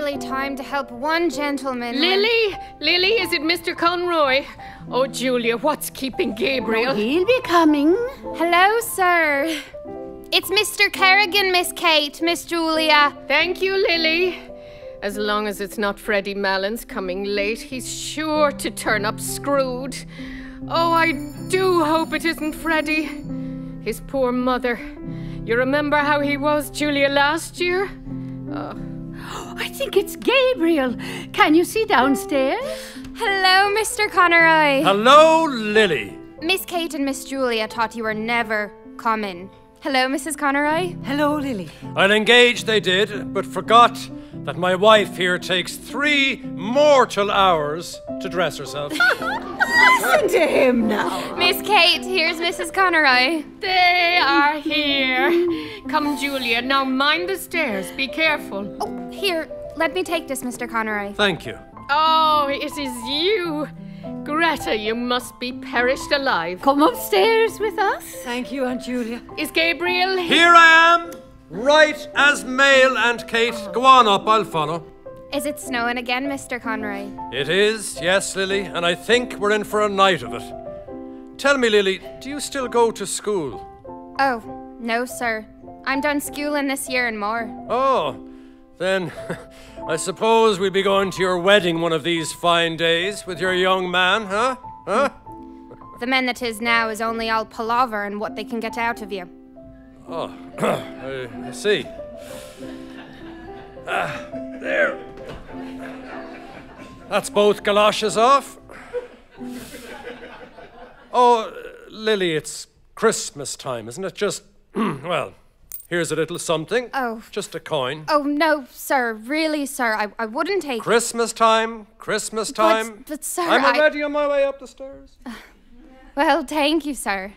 barely time to help one gentleman. Lily? Lily, is it Mr. Conroy? Oh, Julia, what's keeping Gabriel? He'll be coming. Hello, sir. It's Mr. Kerrigan, Miss Kate, Miss Julia. Thank you, Lily. As long as it's not Freddie Malins coming late, he's sure to turn up screwed. Oh, I do hope it isn't Freddie. His poor mother. You remember how he was, Julia, last year? Oh. I think it's Gabriel. Can you see downstairs? Hello, Mr. Conroy. Hello, Lily. Miss Kate and Miss Julia thought you were never coming. Hello, Mrs. Conroy. Hello, Lily. I'll engage they did, but forgot that my wife here takes 3 mortal hours to dress herself. Listen to him now. Miss Kate, here's Mrs. Conroy. They are here. Come, Julia, now mind the stairs. Be careful. Oh, here, let me take this, Mr. Conroy. Thank you. Oh, it is you. Greta, you must be perished alive. Come upstairs with us. Thank you, Aunt Julia. Is Gabriel here? Here I am, right as mail, Aunt Kate. Go on up, I'll follow. Is it snowing again, Mr. Conroy? It is, yes, Lily, and I think we're in for a night of it. Tell me, Lily, do you still go to school? Oh, no, sir. I'm done schooling this year and more. Oh, then I suppose we'll be going to your wedding one of these fine days with your young man, huh? Huh? The men that is now is only all palaver and what they can get out of you. Oh, I see. There. That's both galoshes off. Oh, Lily, it's Christmas time, isn't it? Just, well, here's a little something. Oh. Just a coin. Oh, no, sir. Really, sir. I wouldn't take Christmas time, Christmas time. But sir, I'm already on my way up the stairs. Well, thank you, sir.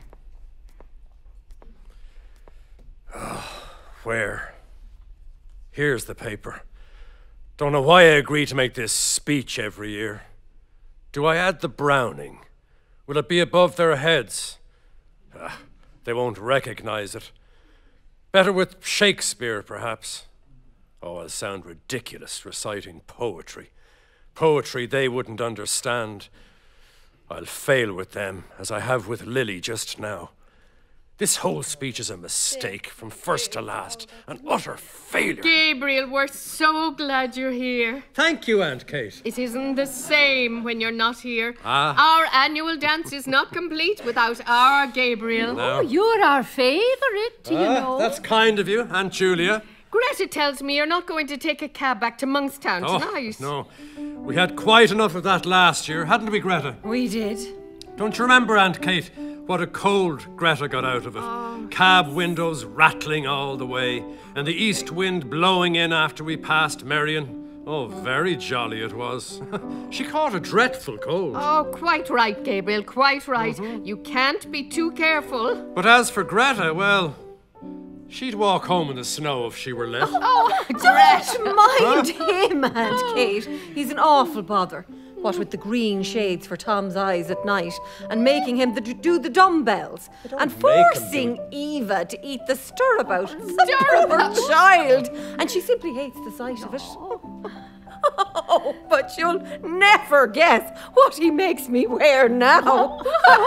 Where? Here's the paper. Don't know why I agree to make this speech every year. Do I add the Browning? Will it be above their heads? They won't recognize it. Better with Shakespeare, perhaps. Oh, I'll sound ridiculous reciting poetry. Poetry they wouldn't understand. I'll fail with them, as I have with Lily just now. This whole speech is a mistake from first to last, an utter failure. Gabriel, we're so glad you're here. Thank you, Aunt Kate. It isn't the same when you're not here. Ah. Our annual dance is not complete without our Gabriel. No. Oh, you're our favourite, you know. That's kind of you, Aunt Julia. Greta tells me you're not going to take a cab back to Monkstown tonight. No. We had quite enough of that last year, hadn't we, Greta? We did. Don't you remember, Aunt Kate, what a cold Greta got out of it? Oh. Cab windows rattling all the way, and the east wind blowing in after we passed Merrion. Oh, very jolly it was. She caught a dreadful cold. Oh, quite right, Gabriel, quite right. You can't be too careful. But as for Greta, well, she'd walk home in the snow if she were let. Oh, don't mind him, Aunt Kate. He's an awful bother. What with the green shades for Tom's eyes at night, and making him do the dumbbells, and forcing Eva to eat the stirabout. The poor child, and she simply hates the sight of it. Oh, but you'll never guess what he makes me wear now.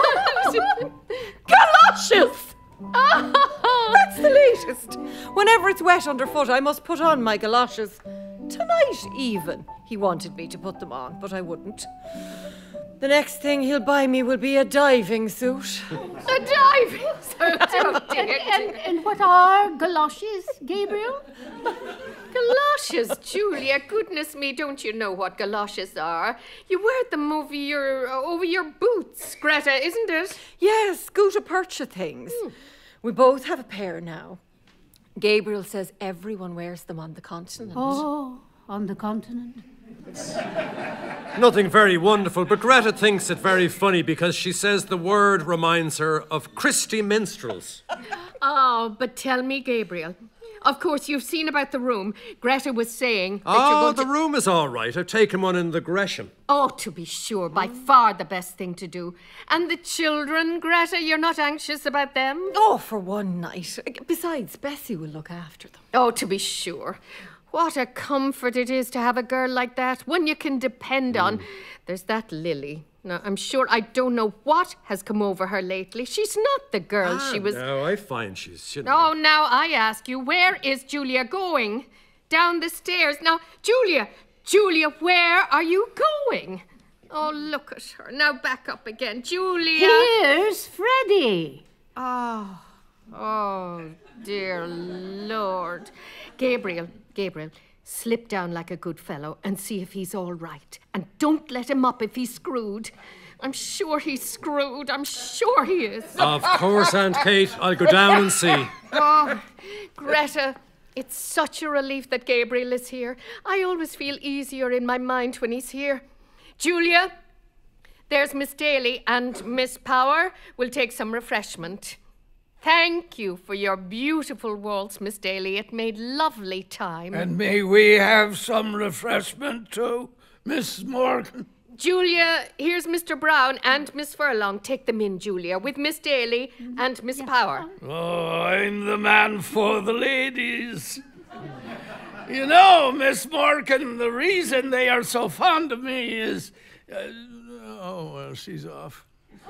Galoshes! That's the latest. Whenever it's wet underfoot, I must put on my galoshes. Tonight, even, he wanted me to put them on, but I wouldn't. The next thing he'll buy me will be a diving suit. A diving suit? And what are galoshes, Gabriel? Galoshes, Julia. Goodness me, don't you know what galoshes are? You wear them over your boots, Greta, isn't it? Yes, gutta percha things. We both have a pair now. Gabriel says everyone wears them on the continent. Oh, on the continent. Nothing very wonderful, but Greta thinks it very funny because she says the word reminds her of Christy minstrels. Oh, but tell me, Gabriel. Of course, you've seen about the room. Greta was saying that you're going the room is all right. I've taken one in the Gresham. Oh, to be sure, by far the best thing to do. And the children, Greta, you're not anxious about them? Oh, for one night. Besides, Bessie will look after them. Oh, to be sure. What a comfort it is to have a girl like that, one you can depend on. There's that Lily. Now, I'm sure I don't know what has come over her lately. She's not the girl she was... No, I find she's... Oh, now I ask you, where is Julia going? Down the stairs. Now, Julia, where are you going? Oh, look at her. Now back up again. Julia. Here's Freddie. Oh, dear Lord. Gabriel, slip down like a good fellow and see if he's all right. And don't let him up if he's screwed. I'm sure he's screwed. I'm sure he is. Of course, Aunt Kate. I'll go down and see. Oh, Greta, it's such a relief that Gabriel is here. I always feel easier in my mind when he's here. Julia, there's Miss Daly, and Miss Power will take some refreshment. Thank you for your beautiful waltz, Miss Daly. It made lovely time. And may we have some refreshment too, Miss Morgan? Julia, here's Mr. Brown and Miss Furlong. Take them in, Julia, with Miss Daly and Miss Power. Oh, I'm the man for the ladies. You know, Miss Morgan, the reason they are so fond of me is... well, she's off.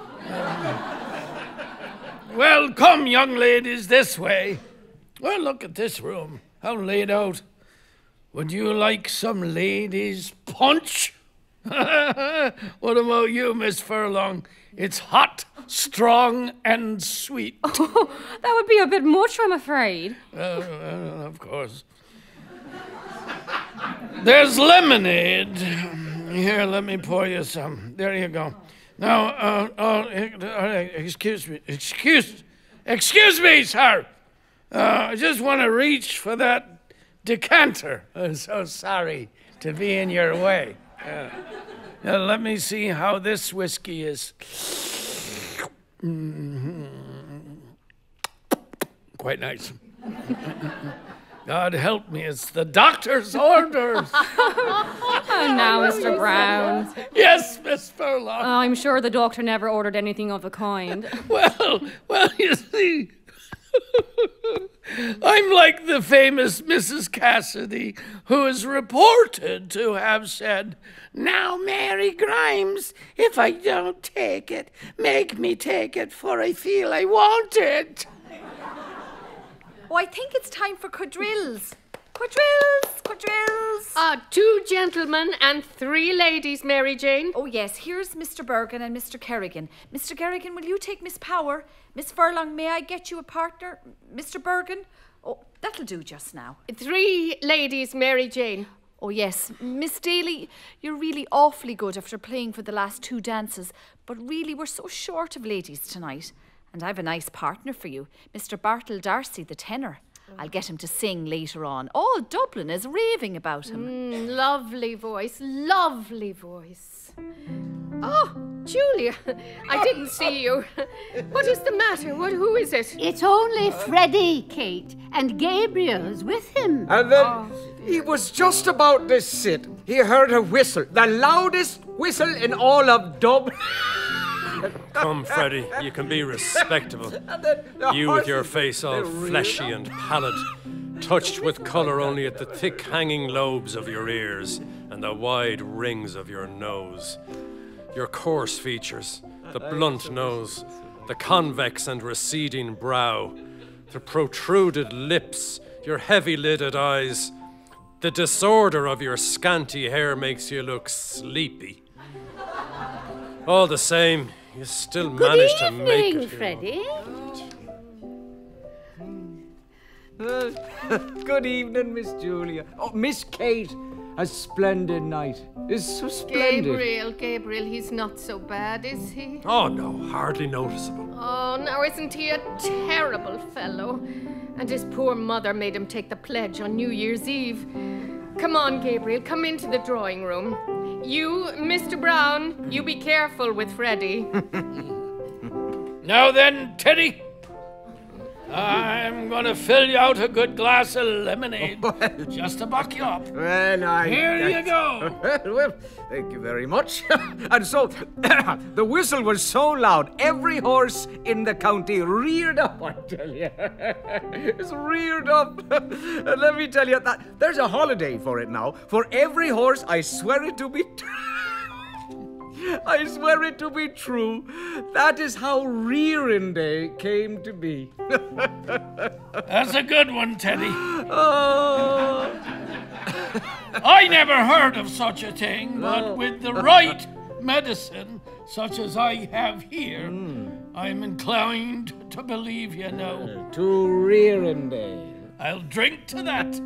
Well, come, young ladies, this way. Well, look at this room. How laid out. Would you like some ladies' punch? What about you, Miss Furlong? It's hot, strong, and sweet. Oh, that would be a bit much, I'm afraid. Of course. There's lemonade. Here, let me pour you some. There you go. Now, excuse me, sir. I just want to reach for that decanter. I'm so sorry to be in your way. Now, let me see how this whiskey is. Quite nice. God help me, it's the doctor's orders. Oh, now, Mr. Brown. Yes, Miss Furlong. I'm sure the doctor never ordered anything of the kind. Well, you see, I'm like the famous Mrs. Cassidy, who is reported to have said, "Now, Mary Grimes, if I don't take it, make me take it, for I feel I want it." Oh, I think it's time for quadrilles. Quadrilles. 2 gentlemen and 3 ladies, Mary Jane. Oh, yes, here's Mr. Bergen and Mr. Kerrigan. Mr. Kerrigan, will you take Miss Power? Miss Furlong, may I get you a partner? Mr. Bergen? Oh, that'll do just now. 3 ladies, Mary Jane. Oh, yes. Miss Daly, you're really awfully good after playing for the last 2 dances, but really we're so short of ladies tonight. And I've a nice partner for you, Mr. Bartle Darcy, the tenor. I'll get him to sing later on. All Dublin is raving about him. Lovely voice, lovely voice. Oh, Julia, I didn't see you. What is the matter? Who is it? It's only Freddie, Kate, and Gabriel's with him. And then he was just about to sit. He heard a whistle, the loudest whistle in all of Dublin. Come, Freddie, you can be respectable. You with your face all fleshy and pallid, touched with colour only at the thick hanging lobes of your ears and the wide rings of your nose. Your coarse features, the blunt nose, the convex and receding brow, the protruded lips, your heavy-lidded eyes. The disorder of your scanty hair makes you look sleepy. All the same, you still manage to make it. Freddie. Good evening, Miss Julia. Oh, Miss Kate, a splendid night. It's so splendid. Gabriel, he's not so bad, is he? Oh, no, hardly noticeable. Oh, now isn't he a terrible fellow? And his poor mother made him take the pledge on New Year's Eve. Come on, Gabriel, come into the drawing room. You, Mr. Brown, you be careful with Freddie. Now then, Teddy, I'm gonna fill you out a good glass of lemonade, just to buck you up. Well, Here you go. Well, thank you very much. And so, the whistle was so loud, every horse in the county reared up, I tell you. It's reared up. And let me tell you, that there's a holiday for it now. For every horse, I swear it to be I swear it to be true. That is how Rearing Day came to be. That's a good one, Teddy. Oh. I never heard of such a thing, but with the right medicine, such as I have here, I'm inclined to believe you now. To Rearing Day. I'll drink to that.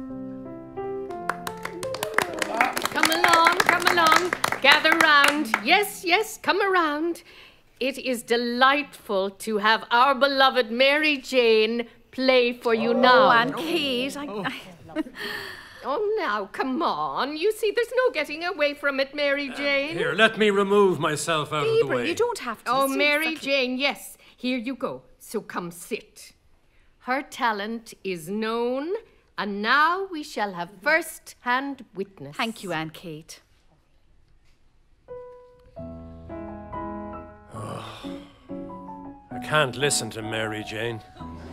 Come along, gather round. Yes, yes, come around. It is delightful to have our beloved Mary Jane play for you now. Oh, Aunt Kate, Oh, now, come on. You see, there's no getting away from it, Mary Jane. Here, let me remove myself out of the way. You don't have to. Oh, Mary Jane, yes. Here you go. So come sit. Her talent is known, and now we shall have first-hand witness. Thank you, Aunt Kate. I can't listen to Mary Jane.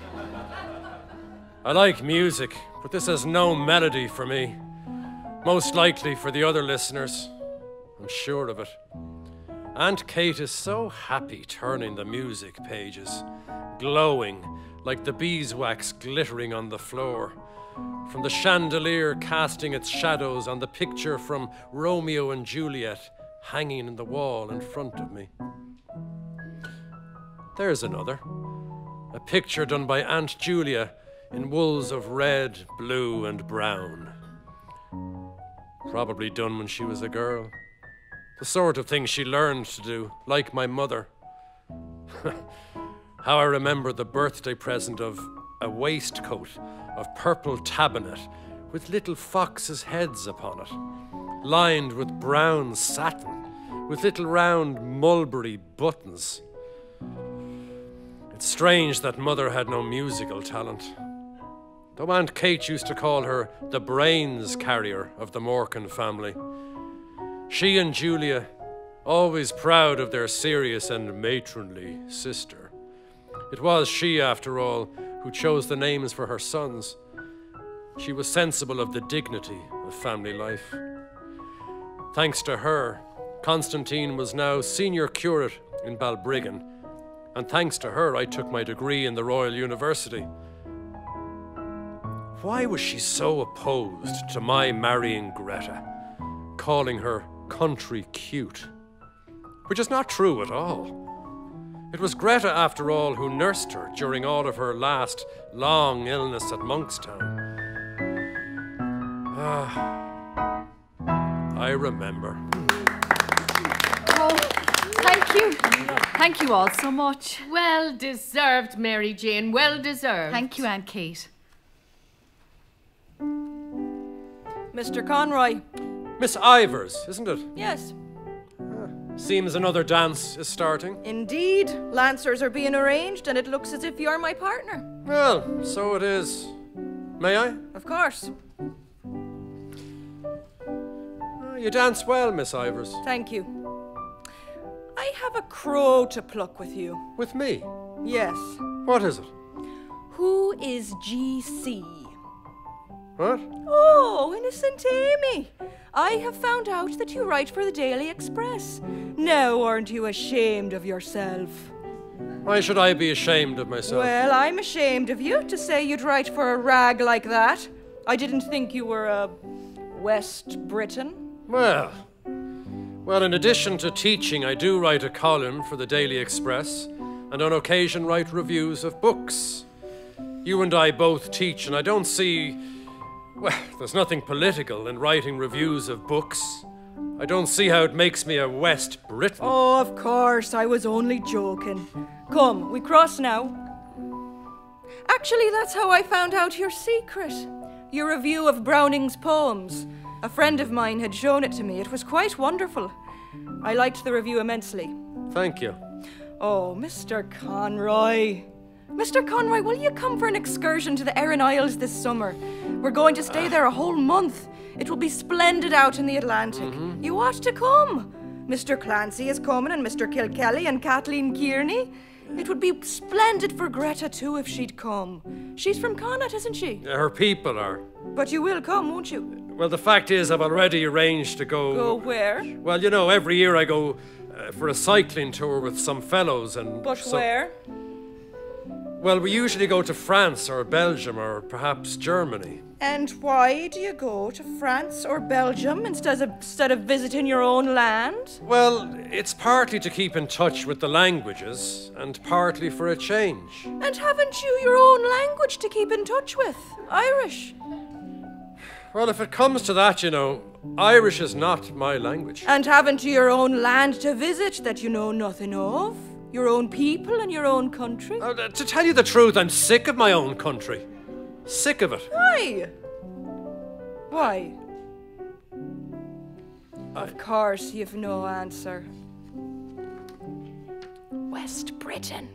I like music, but this has no melody for me. Most likely for the other listeners. I'm sure of it. Aunt Kate is so happy turning the music pages, glowing like the beeswax glittering on the floor, from the chandelier casting its shadows on the picture from Romeo and Juliet hanging in the wall in front of me. There's another. A picture done by Aunt Julia in wools of red, blue, and brown. Probably done when she was a girl. The sort of thing she learned to do, like my mother. How I remember the birthday present of a waistcoat of purple tabinet with little foxes' heads upon it, lined with brown satin, with little round mulberry buttons. It's strange that Mother had no musical talent, though Aunt Kate used to call her the brains carrier of the Morkan family. She and Julia, always proud of their serious and matronly sister. It was she, after all, who chose the names for her sons. She was sensible of the dignity of family life. Thanks to her, Constantine was now senior curate in Balbriggan, and thanks to her, I took my degree in the Royal University. Why was she so opposed to my marrying Greta, calling her country cute? Which is not true at all. It was Greta, after all, who nursed her during all of her last long illness at Monkstown. I remember. Oh, thank you. Thank you all so much. Well deserved, Mary Jane, well deserved. Thank you, Aunt Kate. Mr. Conroy. Miss Ivers, isn't it? Yes. Seems another dance is starting. Indeed. Lancers are being arranged, and it looks as if you're my partner. Well, so it is. May I? Of course. You dance well, Miss Ivers. Thank you. I have a crow to pluck with you. With me? Yes. What is it? Who is GC? What? Oh, innocent Amy. I have found out that you write for the Daily Express. Now, aren't you ashamed of yourself? Why should I be ashamed of myself? Well, I'm ashamed of you to say you'd write for a rag like that. I didn't think you were a West Briton. Well, in addition to teaching, I do write a column for the Daily Express and on occasion write reviews of books. You and I both teach, and I don't see... Well, there's nothing political in writing reviews of books. I don't see how it makes me a West Briton. Oh, of course, I was only joking. Come, we cross now. Actually, that's how I found out your secret. Your review of Browning's poems. A friend of mine had shown it to me. It was quite wonderful. I liked the review immensely. Thank you. Oh, Mr. Conroy. Mr. Conroy, will you come for an excursion to the Aran Isles this summer? We're going to stay there a whole month. It will be splendid out in the Atlantic. You ought to come. Mr. Clancy is coming, and Mr. Kilkelly and Kathleen Kearney. It would be splendid for Greta, too, if she'd come. She's from Connacht, isn't she? Her people are. But you will come, won't you? Well, the fact is, I've already arranged to go... Go where? Well, you know, every year I go for a cycling tour with some fellows and... But where? Well, we usually go to France or Belgium or perhaps Germany. And why do you go to France or Belgium instead of visiting your own land? Well, it's partly to keep in touch with the languages and partly for a change. And haven't you your own language to keep in touch with? Irish. Well, if it comes to that, you know, Irish is not my language. And haven't you your own land to visit that you know nothing of? Your own people and your own country? To tell you the truth, I'm sick of my own country. Sick of it. Why? Why? Of course, you've no answer. West Britain.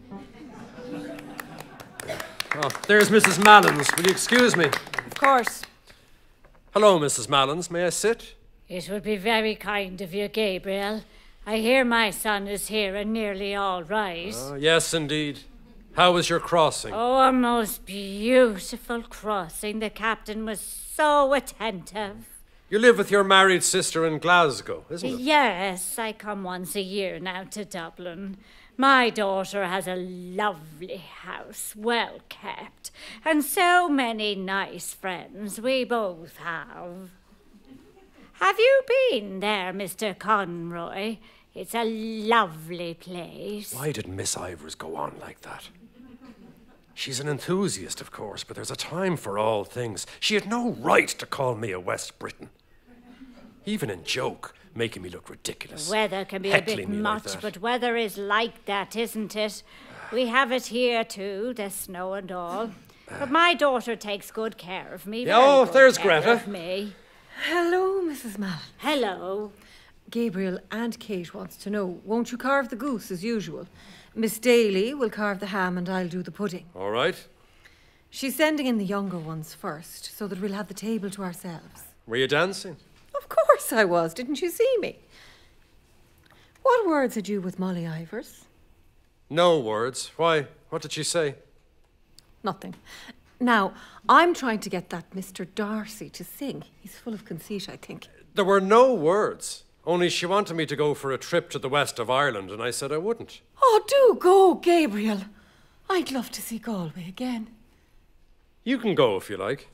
Oh, there's Mrs. Mallins. Will you excuse me? Of course. Hello, Mrs. Mallins. May I sit? It would be very kind of you, Gabriel. I hear my son is here and nearly all right. Yes, indeed. How was your crossing? Oh, a most beautiful crossing. The captain was so attentive. You live with your married sister in Glasgow, isn't it? Yes, I come once a year now to Dublin. My daughter has a lovely house, well kept, and so many nice friends we both have. Have you been there, Mr. Conroy? It's a lovely place. Why did Miss Ivors go on like that? She's an enthusiast, of course, but there's a time for all things. She had no right to call me a West Briton. Even in joke, making me look ridiculous. The weather can be a bit much, but weather is like that, isn't it? We have it here too, the snow and all. But my daughter takes good care of me. Oh, there's Greta. Of me. Hello, Mrs. Mallon. Hello. Gabriel and Kate wants to know, won't you carve the goose as usual? Miss Daly will carve the ham and I'll do the pudding. All right. She's sending in the younger ones first, so that we'll have the table to ourselves. Were you dancing? Of course I was. Didn't you see me? What words had you with Molly Ivors? No words. Why? What did she say? Nothing. Now, I'm trying to get that Mr. Darcy to sing. He's full of conceit, I think. There were no words. Only she wanted me to go for a trip to the west of Ireland, and I said I wouldn't. Oh, do go, Gabriel. I'd love to see Galway again. You can go if you like.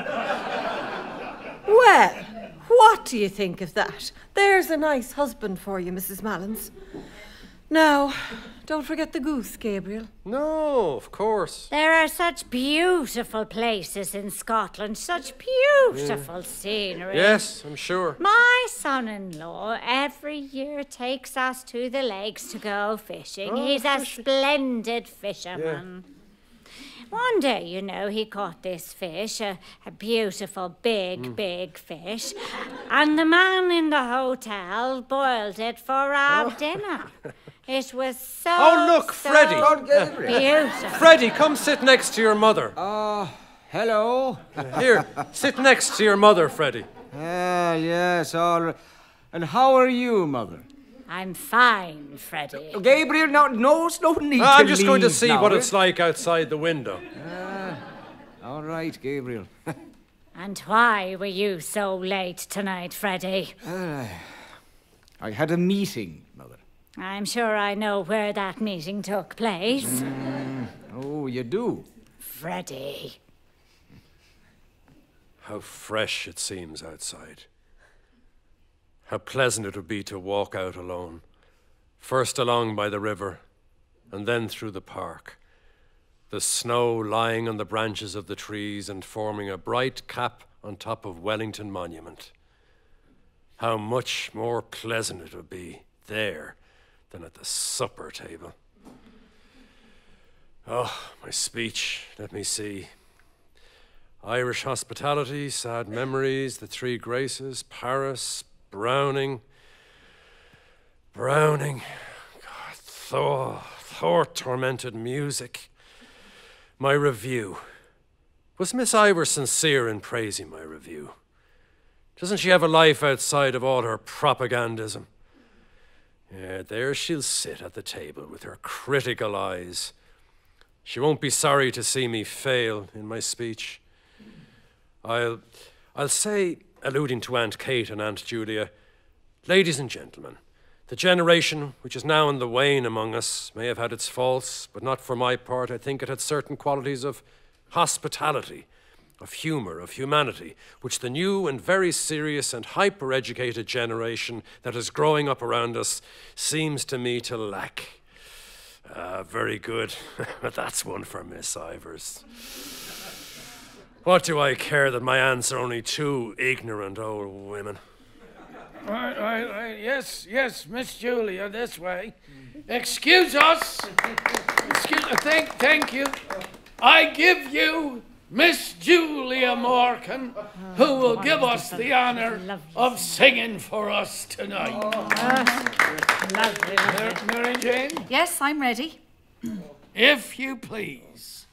Well, what do you think of that? There's a nice husband for you, Mrs. Mallins. Now, don't forget the goose, Gabriel. No, of course. There are such beautiful places in Scotland, such beautiful scenery. Yes, I'm sure. My son-in-law every year takes us to the lakes to go fishing. Oh, He's a fishing. splendid fisherman. One day, you know, he caught this fish, a beautiful, big fish, and the man in the hotel boiled it for our dinner. It was so, Oh, look, Freddie. beautiful. Freddie, come sit next to your mother. Hello. Here, sit next to your mother, Freddie. Yes, all right. And how are you, Mother? I'm fine, Freddie. Gabriel, no need to I'm just going to leave see now, what eh? it's like outside the window. All right, Gabriel. And why were you so late tonight, Freddie? I had a meeting, Mother. I'm sure I know where that meeting took place. Oh, you do? Freddie. How fresh it seems outside. How pleasant it would be to walk out alone, first along by the river, and then through the park. The snow lying on the branches of the trees and forming a bright cap on top of Wellington Monument. How much more pleasant it would be there than at the supper table. Oh, my speech, let me see. Irish hospitality, sad memories, the three graces, Paris, Browning. God, Thor tormented music. My review. Was Miss Ivor sincere in praising my review? Doesn't she have a life outside of all her propagandism? Yeah, there she'll sit at the table with her critical eyes. She won't be sorry to see me fail in my speech. I'll say, alluding to Aunt Kate and Aunt Julia, ladies and gentlemen, the generation which is now in the wane among us may have had its faults, but not for my part. I think it had certain qualities of hospitality, of humour, of humanity, which the new and very serious and hyper-educated generation that is growing up around us seems to me to lack. Very good. That's one for Miss Ivors. What do I care that my aunts are only two ignorant old women? Right. Yes, Miss Julia, this way. Excuse us. Thank you. I give you Miss Julia Morgan, who will give us the honour of singing for us tonight. Mary Jane? Yes, I'm ready. If you please.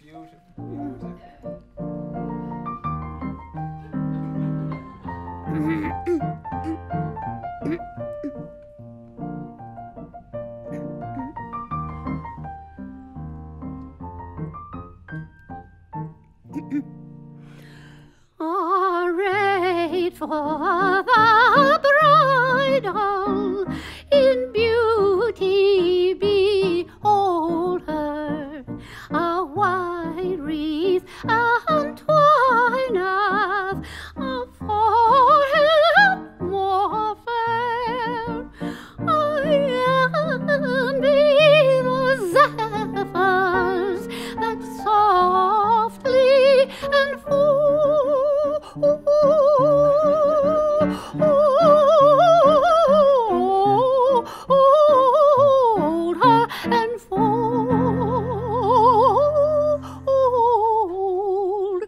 Arrayed for the bridal, in beauty behold her, a white wreath and twineth, a forehead more fair, and be the zephyrs that softly and hold her and fold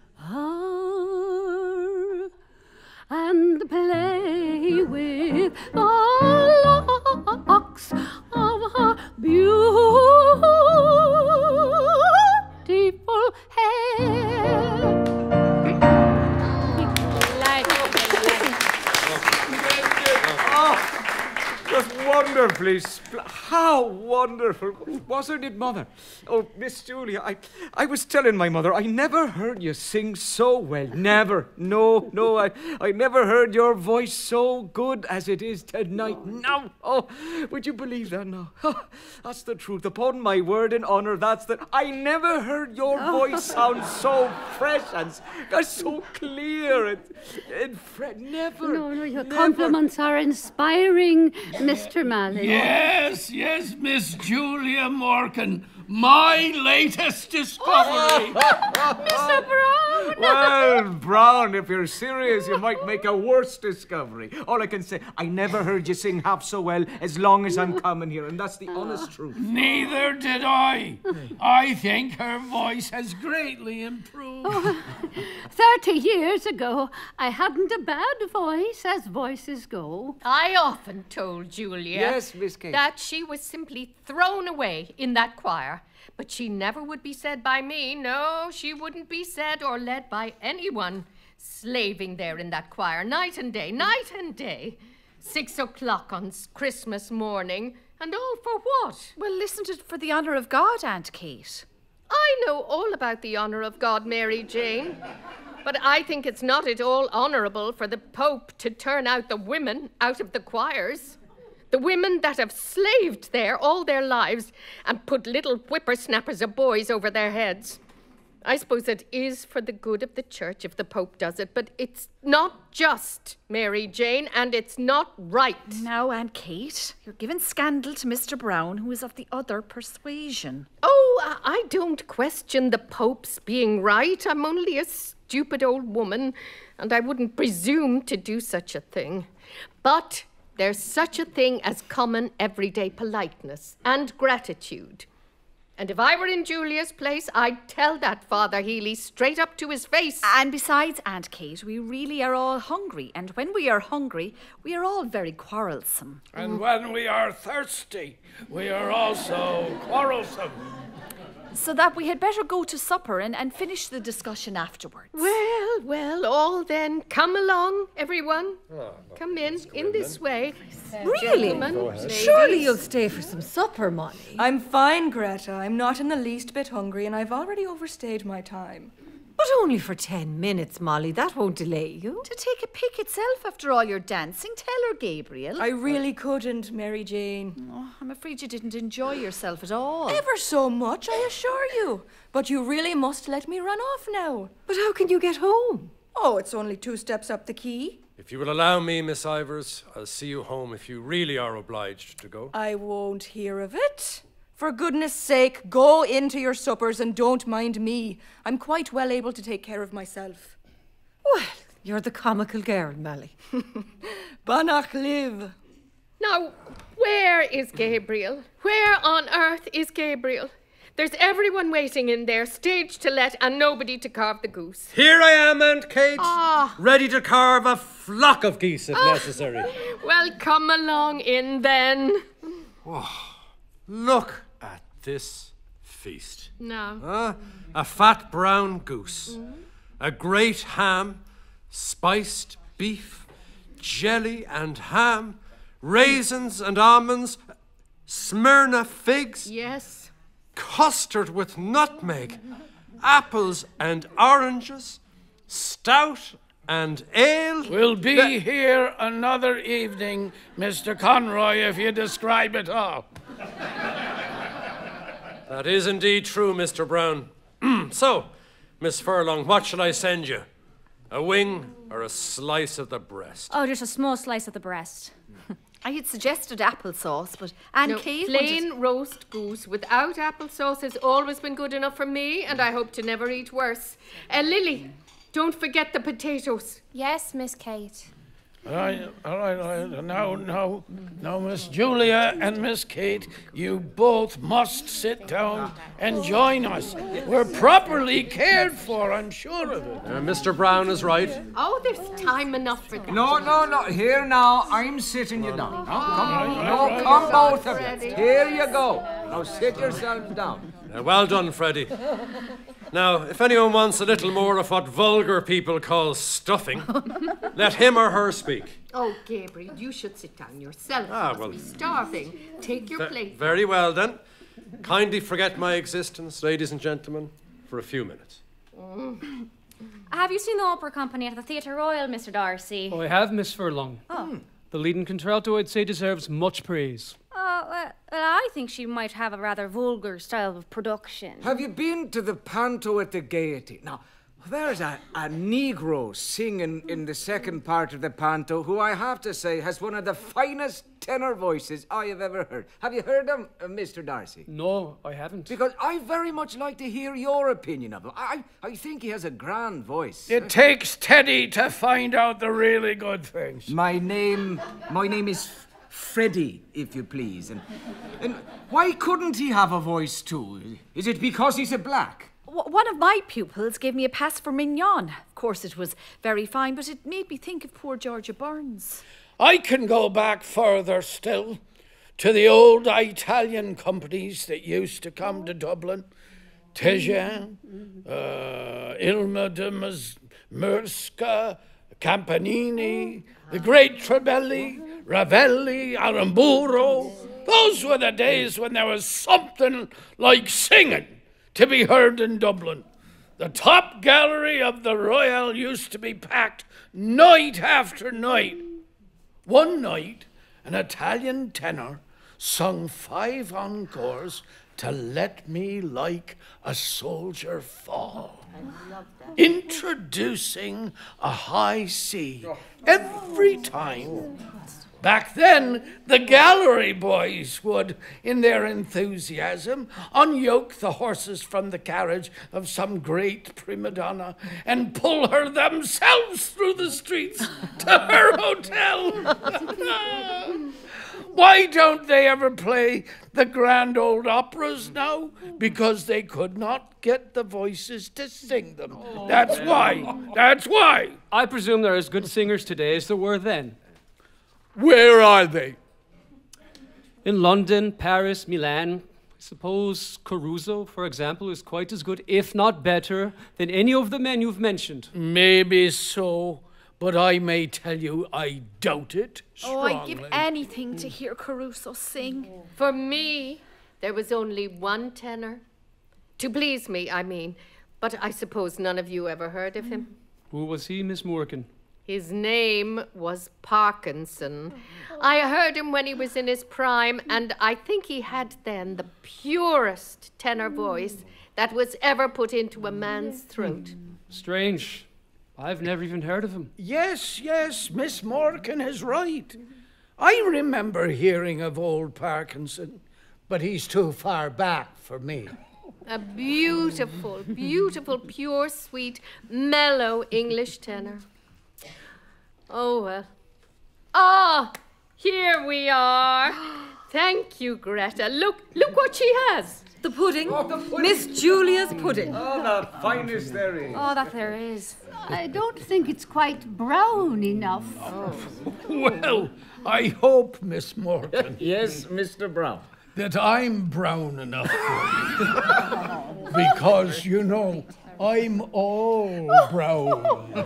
her and play with the locks of her beautiful hair. Wonderfully, how wonderful. Wasn't it, Mother? Oh, Miss Julia, I was telling my mother, I never heard you sing so well. Never. No, I never heard your voice so good as it is tonight. No. Oh, would you believe that now? That's the truth. Upon my word and honour, that's the... I never heard your voice sound so fresh and so clear and fresh. Never. No, your compliments are inspiring, Mr. Mallon. Yes, Miss Julia Morgan, my latest discovery. Mr. Brown! Well, Brown, if you're serious, you might make a worse discovery. All I can say, I never heard you sing half so well as long as I'm coming here, and that's the honest truth. Neither did I. I think her voice has greatly improved. 30 years ago, I hadn't a bad voice, as voices go. I often told Julia Yes, Miss Kate. that she was simply thrown away in that choir. But she never would be said by me. No, she wouldn't be said or led by anyone slaving there in that choir night and day. 6 o'clock on Christmas morning, and all for what? Well, isn't it for the honour of God, Aunt Kate? I know all about the honour of God, Mary Jane. But I think it's not at all honourable for the Pope to turn out the women out of the choirs. The women that have slaved there all their lives and put little whippersnappers of boys over their heads. I suppose it is for the good of the church if the Pope does it, but it's not just, Mary Jane, and it's not right. Now, Aunt Kate, you're giving scandal to Mr. Brown, who is of the other persuasion. Oh, I don't question the Pope's being right. I'm only a stupid old woman, and I wouldn't presume to do such a thing. But there's such a thing as common everyday politeness and gratitude. And if I were in Julia's place, I'd tell that Father Healy straight up to his face. And besides, Aunt Kate, we really are all hungry. And when we are hungry, we are all very quarrelsome. And when we are thirsty, we are also quarrelsome. so that we had better go to supper and finish the discussion afterwards. Well, all then. Come along, everyone. Come in this way. Really? Gentlemen, Surely you'll stay for some supper, Molly. I'm fine, Greta. I'm not in the least bit hungry, and I've already overstayed my time. But only for 10 minutes, Molly. That won't delay you. To take a pic itself after all your dancing, tell her, Gabriel. I really couldn't, Mary Jane. Oh, I'm afraid you didn't enjoy yourself at all. Ever so much, I assure you. But you really must let me run off now. But how can you get home? Oh, it's only 2 steps up the quay. If you will allow me, Miss Ivers, I'll see you home if you really are obliged to go. I won't hear of it. For goodness sake, go into your suppers and don't mind me. I'm quite well able to take care of myself. Well, you're the comical girl, Molly. Banach live. Now, where is Gabriel? Where on earth is Gabriel? There's everyone waiting in there, stage to let, and nobody to carve the goose. Here I am, Aunt Kate, ready to carve a flock of geese if necessary. Well, come along in then. Look at this feast. No. A fat brown goose, a great ham, spiced beef, jelly and ham, raisins and almonds, Smyrna figs. Yes. Custard with nutmeg, apples and oranges, stout and ale. We'll be here another evening, Mr. Conroy, if you describe it all. That is indeed true, Mr. Brown. So, Miss Furlong, what shall I send you? A wing or a slice of the breast? Oh, just a small slice of the breast. I had suggested applesauce, but Aunt Kate plain roast goose without applesauce has always been good enough for me, and I hope to never eat worse. Lily, don't forget the potatoes. Yes, Miss Kate. All right. Now, Miss Julia and Miss Kate, you both must sit down and join us. We're properly cared for, I'm sure of it. Mr. Brown is right. Oh, there's time enough for that. No. Here now, I'm sitting you down. Come both of you. Here you go. Now sit yourselves down. Well done, Freddie. Now, if anyone wants a little more of what vulgar people call stuffing, let him or her speak. Oh, Gabriel, you should sit down yourself. Well. You'll be starving. Take your plate. Very well, then. Kindly forget my existence, ladies and gentlemen, for a few minutes. Have you seen the opera company at the Theatre Royal, Mr. Darcy? Oh, I have, Miss Furlong. The leading contralto, I'd say, deserves much praise. Well, I think she might have a rather vulgar style of production. Have you been to the panto at the Gaiety? Now, there's a Negro singing in the second part of the panto who I have to say has one of the finest tenor voices I have ever heard. Have you heard him, Mr. Darcy? No, I haven't. Because I very much like to hear your opinion of him. I think he has a grand voice. It takes Teddy to find out the really good things. My name is Freddie, if you please. And why couldn't he have a voice too? Is it because he's a black? One of my pupils gave me a pass for Mignon. Of course, it was very fine, but it made me think of poor Georgia Burns. I can go back further still, to the old Italian companies that used to come to Dublin. Tejan, Ilma de Murska, Campanini, the great Trebelli, Ravelli, Aramburo. Those were the days when there was something like singing to be heard in Dublin. The top gallery of the Royal used to be packed night after night. One night, an Italian tenor sung 5 encores to Let Me Like a Soldier Fall, introducing a high C every time. Back then, the gallery boys would, in their enthusiasm, unyoke the horses from the carriage of some great prima donna and pull her themselves through the streets to her hotel. Why don't they ever play the grand old operas now? Because they could not get the voices to sing them. That's why. I presume there are as good singers today as there were then. Where are they? In London, Paris, Milan, Suppose Caruso, for example, is quite as good, if not better, than any of the men you've mentioned. Maybe so, but I may tell you I doubt it strongly. Oh, I'd give anything to hear Caruso sing. For me, there was only one tenor. To please me, I mean. But I suppose none of you ever heard of him. Who was he, Miss Morgan? His name was Parkinson. I heard him when he was in his prime, and I think he had then the purest tenor voice that was ever put into a man's throat. Strange. I've never even heard of him. Yes, Miss Morgan is right. I remember hearing of old Parkinson, but he's too far back for me. A beautiful, beautiful, pure, sweet, mellow English tenor. Oh, well. Ah, here we are. Thank you, Greta. Look what she has. The pudding. Miss Julia's pudding. Oh, the finest there is. Oh, that there is. I don't think it's quite brown enough. Well, I hope, Miss Morgan. Yes, Mr. Brown. That I'm brown enough for you. Because, you know, I'm all brown.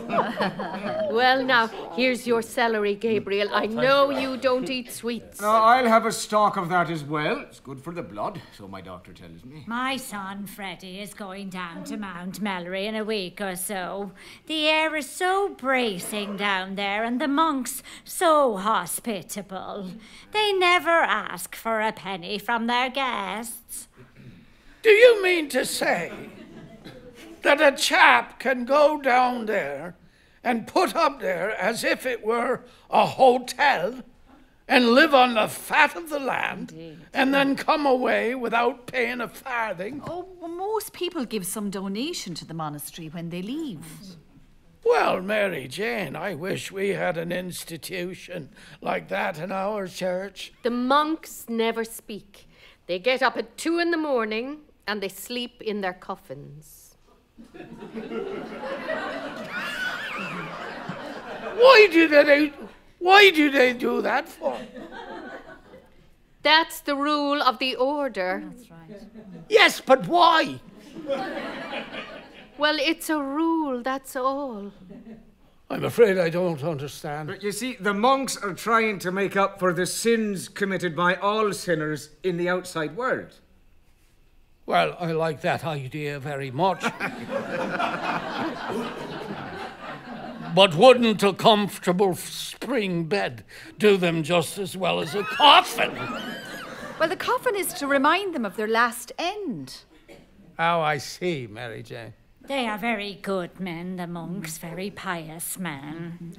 Well, now, here's your celery, Gabriel. I know you don't eat sweets. No, I'll have a stalk of that as well. It's good for the blood, so my doctor tells me. My son Freddie is going down to Mount Mallory in a week or so. The air is so bracing down there and the monks so hospitable. They never ask for a penny from their guests. Do you mean to say that a chap can go down there and put up there as if it were a hotel and live on the fat of the land and then come away without paying a farthing? Oh, well, most people give some donation to the monastery when they leave. Well, Mary Jane, I wish we had an institution like that in our church. The monks never speak. They get up at 2 a.m. and they sleep in their coffins. Why do they do that for? That's the rule of the order. That's right. Yes, but why? Well, it's a rule, that's all. I'm afraid I don't understand. But you see, the monks are trying to make up for the sins committed by all sinners in the outside world. Well, I like that idea very much. But wouldn't a comfortable spring bed do them just as well as a coffin? Well, the coffin is to remind them of their last end. Oh, I see, Mary Jane. They are very good men, the monks, very pious men.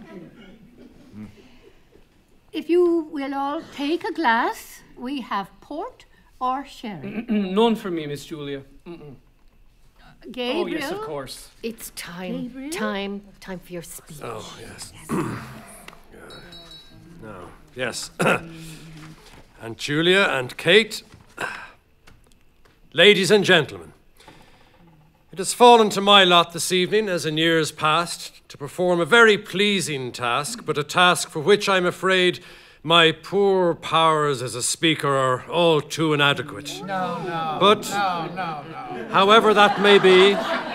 If you will all take a glass, we have port or sherry. None for me, Miss Julia. Gabriel? Oh, yes, of course. It's time. Gabriel? Time for your speech. Oh, yes. No, yes. And Julia and Kate, ladies and gentlemen, it has fallen to my lot this evening, as in years past, to perform a very pleasing task, but a task for which I'm afraid my poor powers as a speaker are all too inadequate. No. However that may be,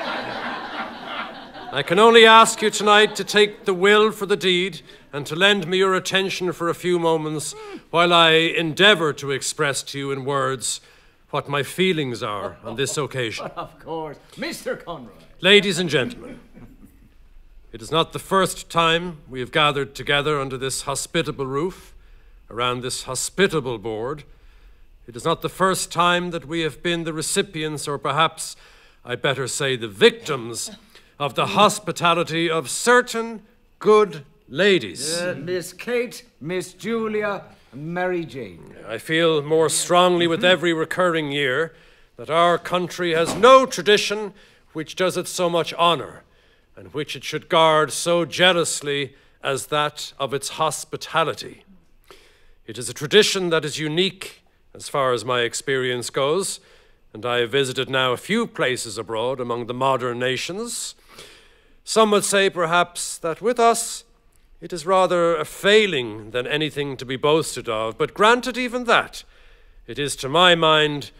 I can only ask you tonight to take the will for the deed and to lend me your attention for a few moments while I endeavour to express to you in words what my feelings are on this occasion. Of course. Mr. Conroy. Ladies and gentlemen, it is not the first time we have gathered together under this hospitable roof, around this hospitable board. It is not the first time that we have been the recipients, or perhaps I better say the victims, of the hospitality of certain good ladies. Miss Kate, Miss Julia, Mary Jane. I feel more strongly with every recurring year that our country has no tradition which does it so much honour and which it should guard so jealously as that of its hospitality. It is a tradition that is unique as far as my experience goes, and I have visited now a few places abroad among the modern nations. Some would say perhaps that with us it is rather a failing than anything to be boasted of, but granted even that, it is to my mind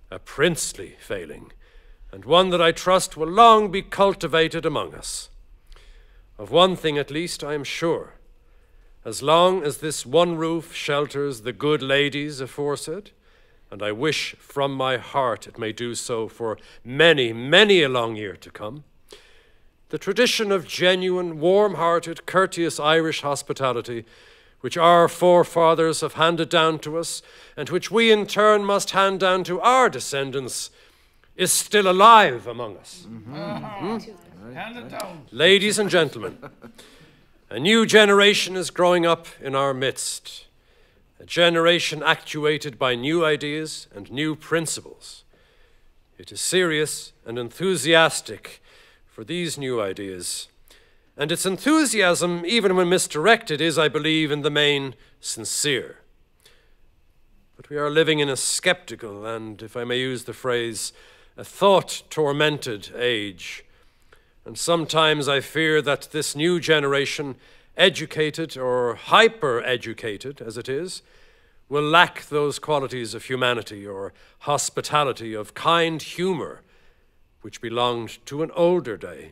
a princely failing, and one that I trust will long be cultivated among us. Of one thing at least I am sure. As long as this one roof shelters the good ladies aforesaid, and I wish from my heart it may do so for many, many a long year to come, the tradition of genuine, warm-hearted, courteous Irish hospitality, which our forefathers have handed down to us, and which we in turn must hand down to our descendants, is still alive among us. Hand it down. Ladies and gentlemen, a new generation is growing up in our midst, a generation actuated by new ideas and new principles. It is serious and enthusiastic for these new ideas, and its enthusiasm, even when misdirected, is, I believe, in the main, sincere. But we are living in a skeptical and, if I may use the phrase, a thought-tormented age, and sometimes I fear that this new generation, educated or hyper-educated as it is, will lack those qualities of humanity or hospitality, of kind humor, which belonged to an older day.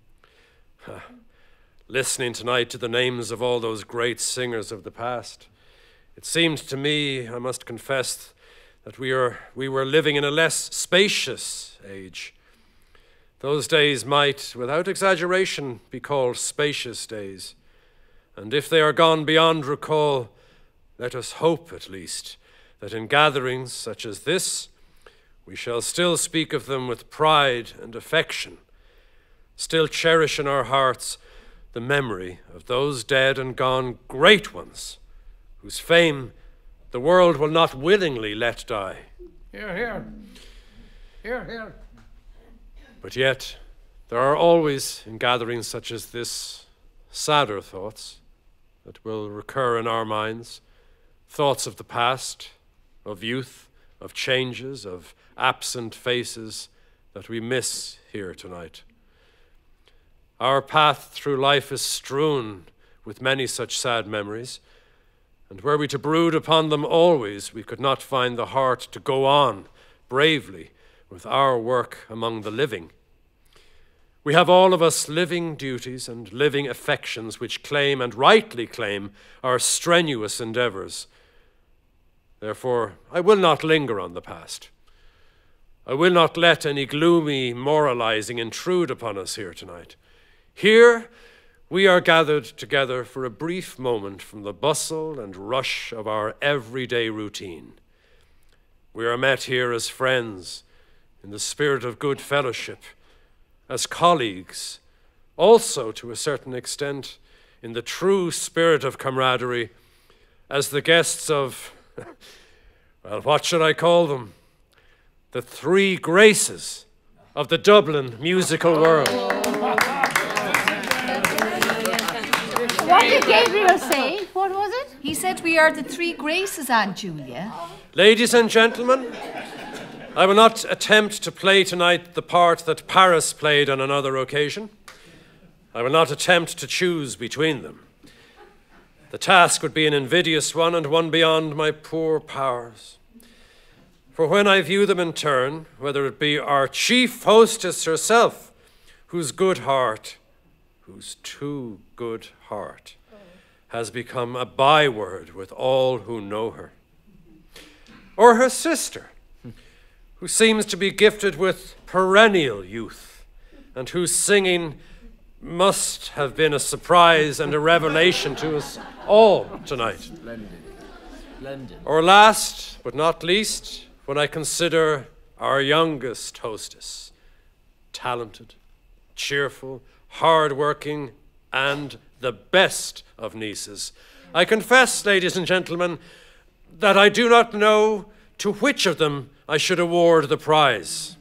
Listening tonight to the names of all those great singers of the past, it seemed to me, I must confess, that we were living in a less spacious age. Those days might, without exaggeration, be called spacious days. And if they are gone beyond recall, let us hope, at least, that in gatherings such as this, we shall still speak of them with pride and affection, still cherish in our hearts the memory of those dead and gone great ones, whose fame the world will not willingly let die. Hear, hear. Hear, hear. But yet, there are always, in gatherings such as this, sadder thoughts that will recur in our minds, thoughts of the past, of youth, of changes, of absent faces that we miss here tonight. Our path through life is strewn with many such sad memories, and were we to brood upon them always, we could not find the heart to go on bravely with our work among the living. We have all of us living duties and living affections which claim, and rightly claim, our strenuous endeavors. Therefore, I will not linger on the past. I will not let any gloomy moralizing intrude upon us here tonight. Here, we are gathered together for a brief moment from the bustle and rush of our everyday routine. We are met here as friends, in the spirit of good fellowship, as colleagues, also to a certain extent, in the true spirit of camaraderie, as the guests of, well, what should I call them? The three graces of the Dublin musical world. What did Gabriel say? What was it? He said we are the three graces, Aunt Julia. Ladies and gentlemen, I will not attempt to play tonight the part that Paris played on another occasion. I will not attempt to choose between them. The task would be an invidious one and one beyond my poor powers. For when I view them in turn, whether it be our chief hostess herself, whose good heart, whose too good heart, has become a byword with all who know her, or her sister, who seems to be gifted with perennial youth, and whose singing must have been a surprise and a revelation to us all tonight. Splendid. Splendid. Or last but not least, when I consider our youngest hostess, talented, cheerful, hard-working, and the best of nieces, I confess, ladies and gentlemen, that I do not know to which of them I should award the prize.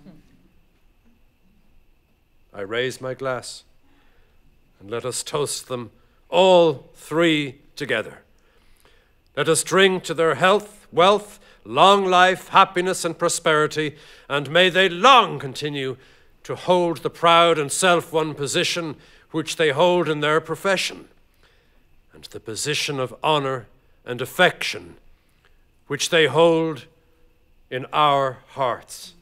I raise my glass, and let us toast them all three together. Let us drink to their health, wealth, long life, happiness, and prosperity, and may they long continue to hold the proud and self-won position which they hold in their profession, and the position of honor and affection which they hold in our hearts.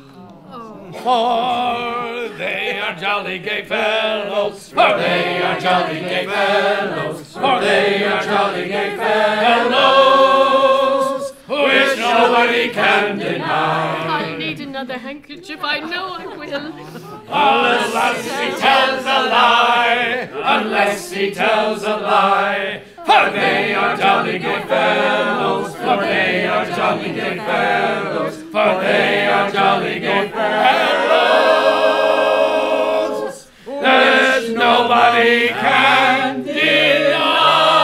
For they are jolly gay fellows, for they are jolly gay fellows, for they are jolly gay fellows, which nobody can deny. I'll need another handkerchief, I know I will. Unless he tells a lie, unless he tells a lie, for they are jolly gay fellows, for they are jolly gay fellows, for they are jolly gay fellows, that nobody can deny.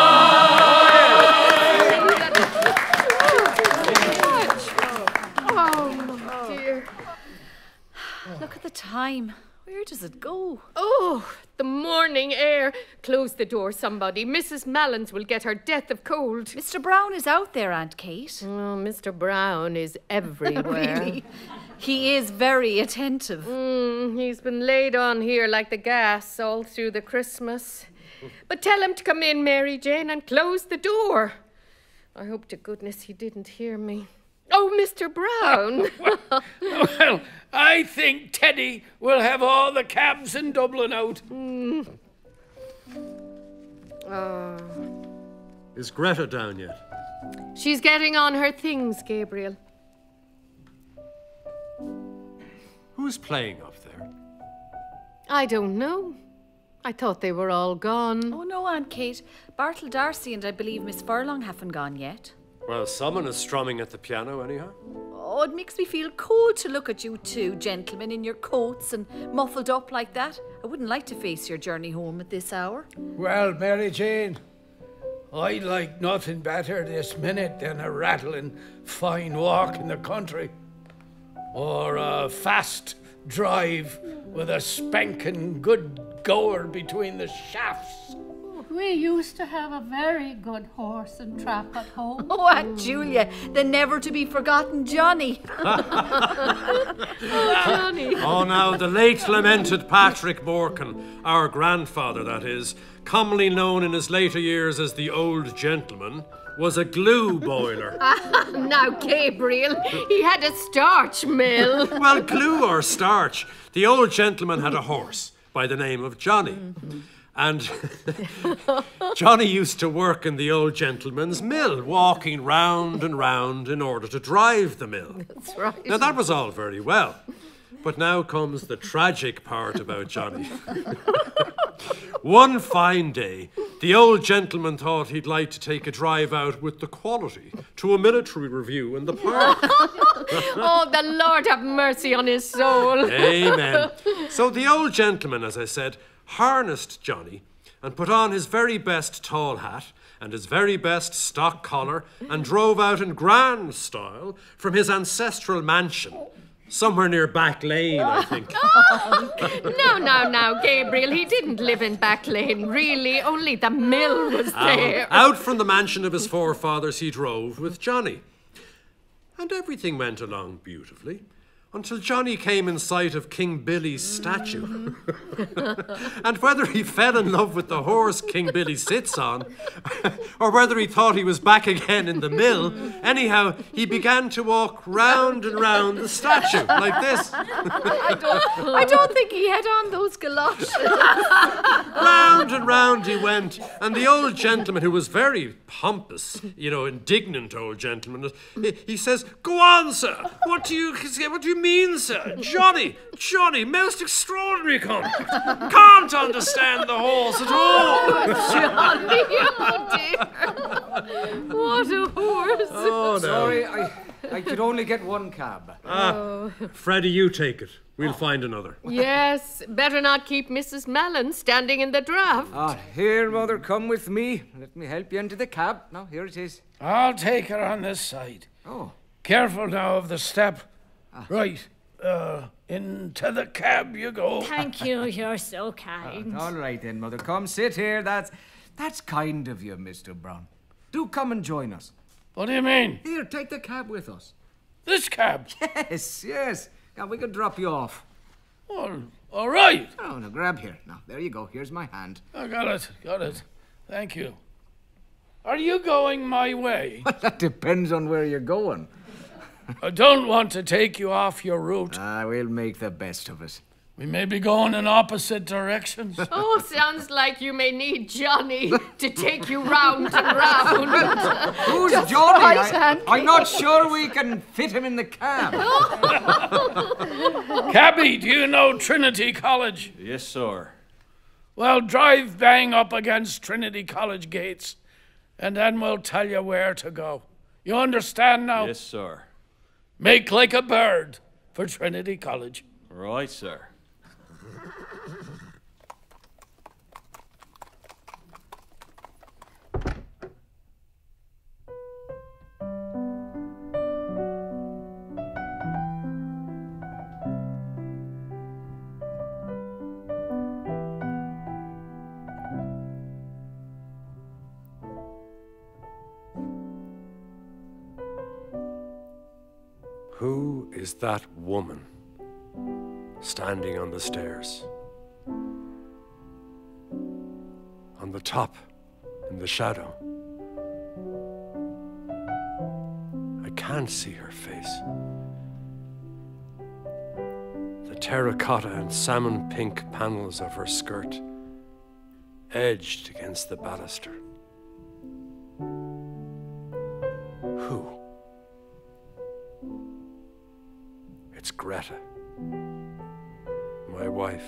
Oh, dear. Look at the time. Where does it go? Oh, the morning air. Close the door, somebody. Mrs. Malins will get her death of cold. Mr. Brown is out there, Aunt Kate. Oh, Mr. Brown is everywhere. Really? He is very attentive. He's been laid on here like the gas all through the Christmas. But tell him to come in, Mary Jane, and close the door. I hope to goodness he didn't hear me. Oh, Mr. Brown. Well, I think Teddy will have all the cabs in Dublin out. Is Greta down yet? She's getting on her things, Gabriel. Who's playing up there? I don't know. I thought they were all gone. Oh, no, Aunt Kate. Bartle Darcy and I believe Miss Furlong haven't gone yet. Well, someone is strumming at the piano anyhow. Oh, it makes me feel cold to look at you two gentlemen in your coats and muffled up like that. I wouldn't like to face your journey home at this hour. Well, Mary Jane, I'd like nothing better this minute than a rattling fine walk in the country. Or a fast drive with a spanking good goer between the shafts. We used to have a very good horse and trap at home. Oh, Aunt Julia, the never-to-be-forgotten Johnny. Johnny. Oh, now, the late lamented Patrick Borkin, our grandfather, that is, commonly known in his later years as the Old Gentleman, was a glue boiler. Now, Gabriel, he had a starch mill. Well, glue or starch, the Old Gentleman had a horse by the name of Johnny. And Johnny used to work in the Old Gentleman's mill, walking round and round in order to drive the mill. That's right. Now, that was all very well. But now comes the tragic part about Johnny. One fine day, the Old Gentleman thought he'd like to take a drive out with the Quality to a military review in the park. Oh, the Lord have mercy on his soul. Amen. So the Old Gentleman, as I said, harnessed Johnny and put on his very best tall hat and his very best stock collar and drove out in grand style from his ancestral mansion. Somewhere near Back Lane, I think. No, Gabriel, he didn't live in Back Lane, really. Only the mill was there. Out from the mansion of his forefathers he drove with Johnny. And everything went along beautifully until Johnny came in sight of King Billy's statue. And whether he fell in love with the horse King Billy sits on, or whether he thought he was back again in the mill, anyhow, he began to walk round and round the statue, like this. I don't think he had on those galoshes. Round and round he went, and the Old Gentleman, who was very pompous, indignant old gentleman, he says, "Go on, sir. What do you mean, sir? Johnny, most extraordinary con. Can't understand the horse at all." Johnny, oh dear. What a horse. Oh, no. Sorry, I could only get one cab. Freddie, you take it. We'll find another. Yes, better not keep Mrs. Malin standing in the draft. Here, Mother, come with me. Let me help you into the cab. Now, here it is. I'll take her on this side. Oh. Careful now of the step. Right. Into the cab you go. Thank you, you're so kind. All right then, Mother. Come sit here. That's kind of you, Mr. Brown. Do come and join us. What do you mean? Here, take the cab with us. This cab? Yes. Now, we can drop you off. Well, all right. Oh, now grab here. Now, there you go. Here's my hand. I got it. Thank you. Are you going my way? Well, that depends on where you're going. I don't want to take you off your route. We'll make the best of it. We may be going in opposite directions. Oh, sounds like you may need Johnny to take you round and round. Who's Johnny? I'm not sure we can fit him in the cab. Cabby, do you know Trinity College? Yes, sir. Well, drive bang up against Trinity College gates, and then we'll tell you where to go. You understand now? Yes, sir. Make like a bird for Trinity College. Right, sir. Who is that woman standing on the stairs? On the top, in the shadow. I can't see her face. The terracotta and salmon pink panels of her skirt edged against the baluster. Who? It's Greta, my wife.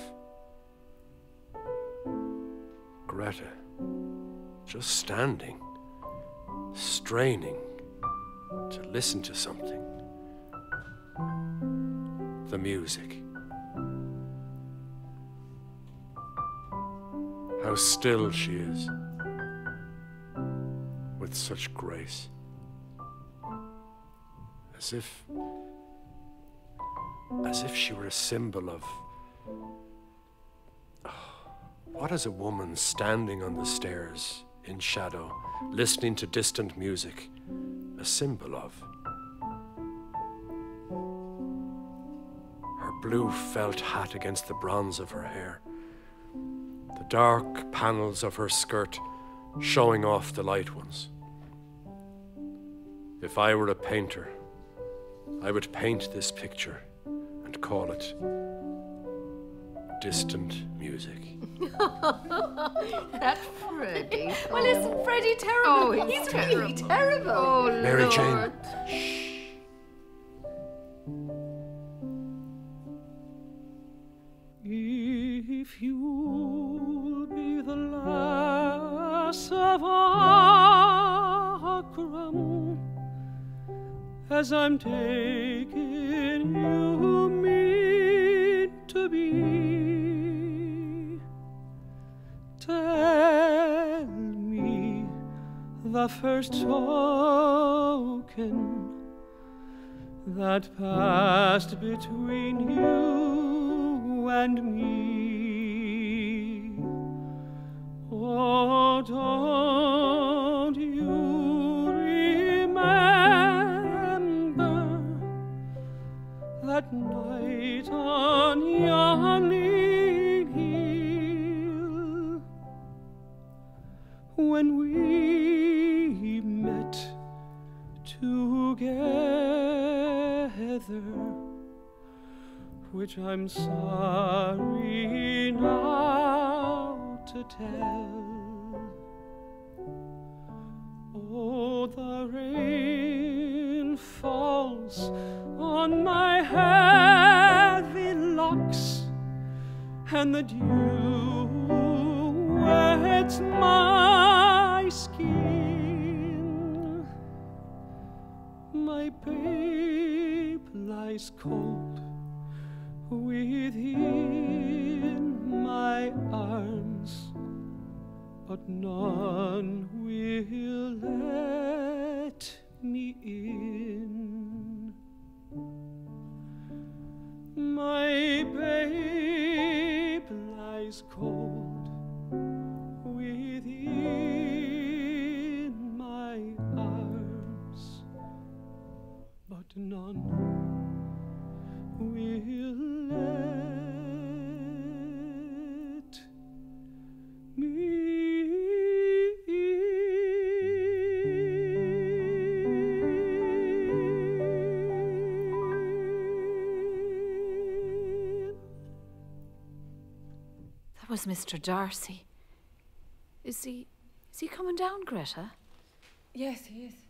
Greta, just standing, straining to listen to something. The music. How still she is, with such grace. As if she were a symbol of... What is a woman standing on the stairs in shadow, listening to distant music, a symbol of? Her blue felt hat against the bronze of her hair, the dark panels of her skirt showing off the light ones. If I were a painter, I would paint this picture and call it distant music. That Freddie. Well, isn't Freddie terrible? Oh, he's really terrible. Oh, Mary Lord. Jane. If you'll be the lass of Akram, as I'm taking you mean to be, tell me the first token that passed between you and me. Oh, don't you remember that night on yawning hill when we met together, which I'm sorry now to tell. Oh, the rain falls on my heavy locks, and the dew wets my skin. My babe lies cold within my arms, but none will let me in. My babe lies cold within my arms, but none will let me. was Mr. Darcy. Is he coming down, Greta? Yes, he is.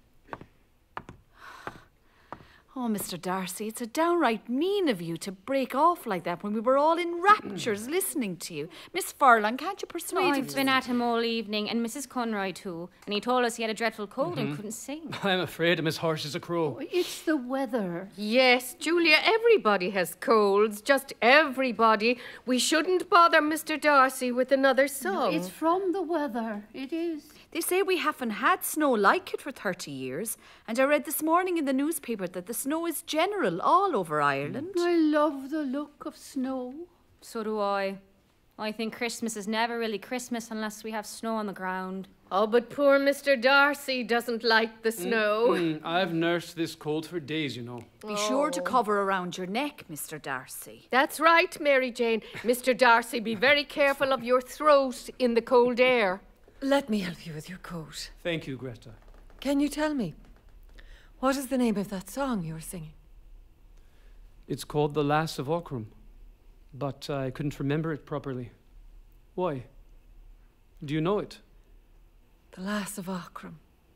Oh, Mr. Darcy, it's a downright mean of you to break off like that when we were all in raptures listening to you. Miss Furlong, can't you persuade him? I've been at him all evening, and Mrs. Conroy too, and he told us he had a dreadful cold and couldn't sing. I'm afraid I'm as harsh as a crow. It's the weather. Yes, Julia, everybody has colds, just everybody. We shouldn't bother Mr. Darcy with another song. It's from the weather. It is. They say we haven't had snow like it for 30 years, and I read this morning in the newspaper that the snow is general all over Ireland. I love the look of snow. So do I. I think Christmas is never really Christmas unless we have snow on the ground. Oh, but poor Mr. Darcy doesn't like the snow. I've nursed this cold for days, you know. Be sure to cover around your neck, Mr. Darcy. That's right, Mary Jane. Mr. Darcy, be very careful of your throat in the cold air. Let me help you with your coat. Thank you, Greta. Can you tell me, what is the name of that song you were singing? It's called The Lass of Aughrim, but I couldn't remember it properly. Why? Do you know it? The Lass of Aughrim.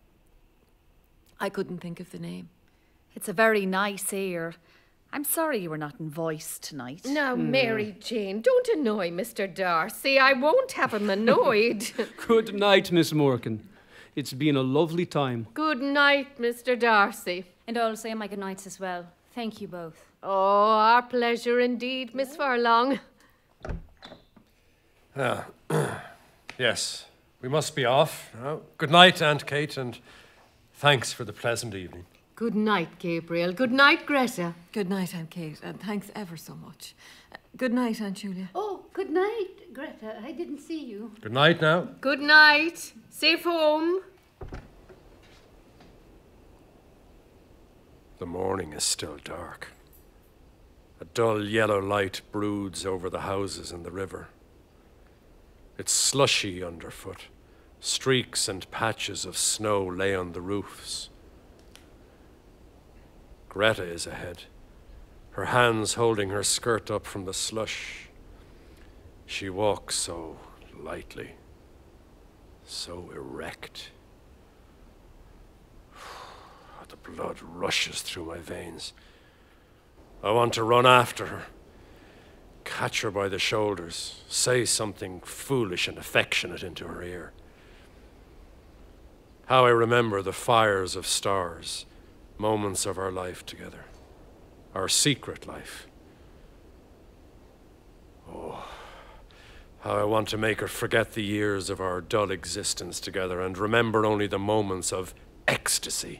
I couldn't think of the name. It's a very nice air. I'm sorry you were not in voice tonight. Now, Mary Jane, don't annoy Mr. Darcy. I won't have him annoyed. Good night, Miss Morgan. It's been a lovely time. Good night, Mr. Darcy. And I'll say my good nights as well. Thank you both. Oh, our pleasure indeed, Miss Furlong. Yes, we must be off now. Good night, Aunt Kate, and thanks for the pleasant evening. Good night, Gabriel. Good night, Greta. Good night, Aunt Kate, and thanks ever so much. Good night, Aunt Julia. Oh, good night, Greta. I didn't see you. Good night now. Good night. Safe home. The morning is still dark. A dull yellow light broods over the houses and the river. It's slushy underfoot. Streaks and patches of snow lay on the roofs. Greta is ahead, her hands holding her skirt up from the slush. She walks so lightly, so erect. The blood rushes through my veins. I want to run after her, catch her by the shoulders, say something foolish and affectionate into her ear. How I remember the fires of stars, moments of our life together, our secret life. Oh, how I want to make her forget the years of our dull existence together and remember only the moments of ecstasy.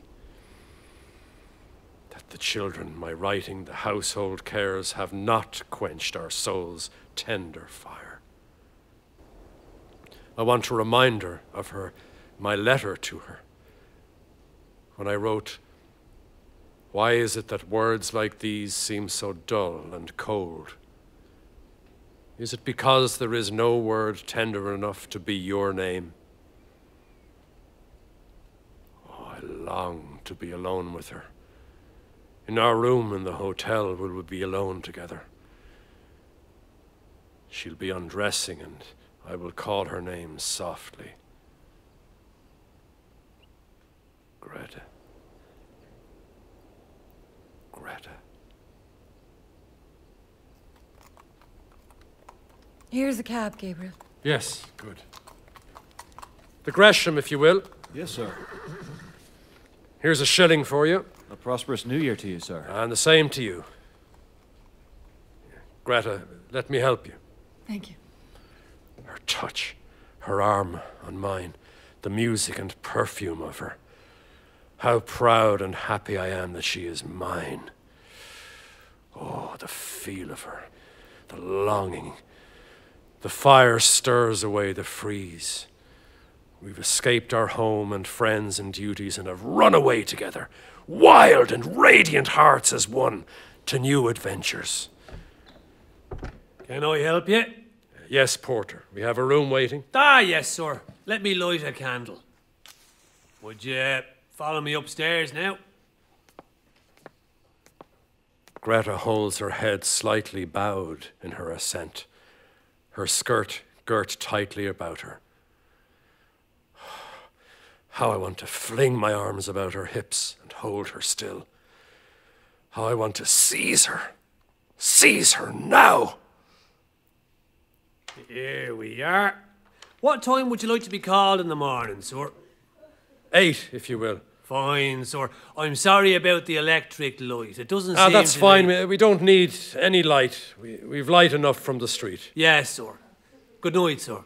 That the children, my writing, the household cares have not quenched our soul's tender fire. I want to remind her of my letter to her, when I wrote, "Why is it that words like these seem so dull and cold? Is it because there is no word tender enough to be your name? Oh, I long to be alone with her. In our room in the hotel, we will be alone together. She'll be undressing and I will call her name softly. Greta. Greta. Here's a cab, Gabriel. Yes, good. The Gresham, if you will. Yes, sir. Here's a shilling for you. A prosperous new year to you, sir. And the same to you. Greta, let me help you. Thank you. Her touch, her arm on mine, the music and perfume of her. How proud and happy I am that she is mine. Oh, the feel of her, the longing. The fire stirs away the freeze. We've escaped our home and friends and duties and have run away together, wild and radiant hearts as one, to new adventures. Can I help you? Yes, Porter. We have a room waiting. Ah, yes, sir. Let me light a candle. Would you follow me upstairs now? Greta holds her head slightly bowed in her assent. Her skirt girt tightly about her. How I want to fling my arms about her hips and hold her still. How I want to seize her. Seize her now! Here we are. What time would you like to be called in the morning, sir? 8, if you will. Fine, sir. I'm sorry about the electric light. It doesn't seem That's to fine. be- We don't need any light. We've light enough from the street. Yes, sir. Good night, sir.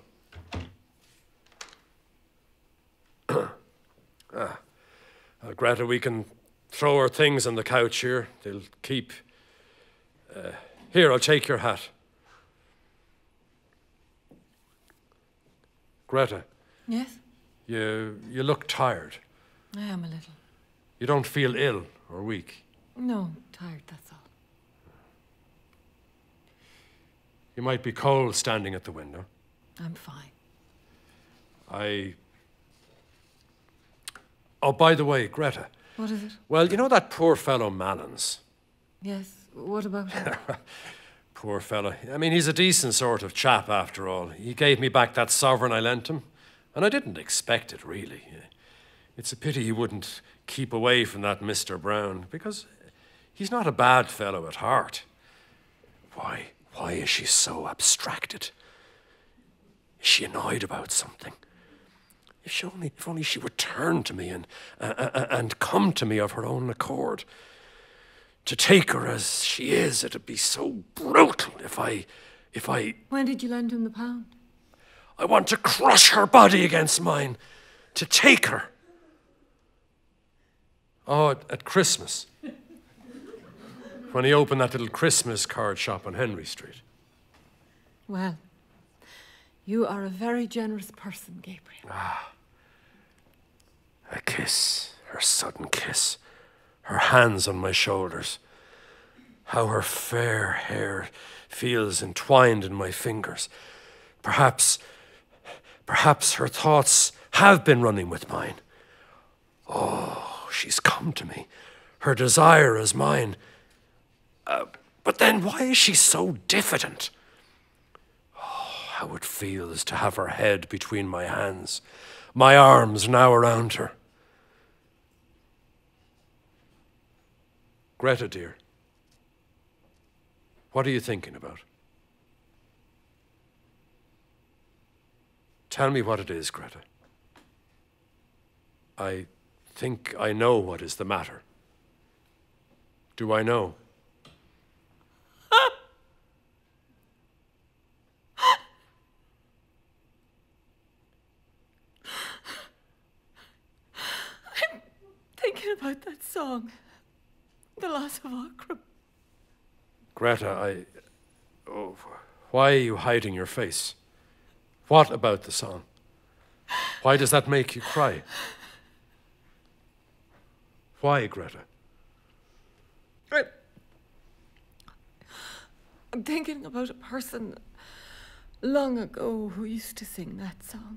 Greta, we can throw our things on the couch here. They'll keep... Here, I'll take your hat. Greta. Yes? You look tired. I am a little. You don't feel ill or weak. No, tired, that's all. You might be cold standing at the window. I'm fine. Oh, by the way, Greta. What is it? Well, you know that poor fellow Malins? Yes, what about him? Poor fellow. I mean, he's a decent sort of chap, after all. He gave me back that sovereign I lent him, and I didn't expect it, really. It's a pity he wouldn't keep away from that Mr. Brown, because he's not a bad fellow at heart. Why is she so abstracted? Is she annoyed about something? If only she would turn to me and come to me of her own accord. To take her as she is, it'd be so brutal if I... When did you lend him the £1? I want to crush her body against mine. To take her. Oh, at Christmas. When he opened that little Christmas card shop on Henry Street. Well, you are a very generous person, Gabriel. A kiss, her sudden kiss, her hands on my shoulders. How her fair hair feels entwined in my fingers. Perhaps her thoughts have been running with mine. Oh, she's come to me. Her desire is mine. But then why is she so diffident? Oh, how it feels to have her head between my hands, my arms now around her. Greta, dear, what are you thinking about? Tell me what it is, Greta. I think I know what is the matter. Do I know? I'm thinking about that song. The Lass of Aughrim. Greta, Oh, why are you hiding your face? What about the song? Why does that make you cry? Why, Greta? I'm thinking about a person long ago who used to sing that song.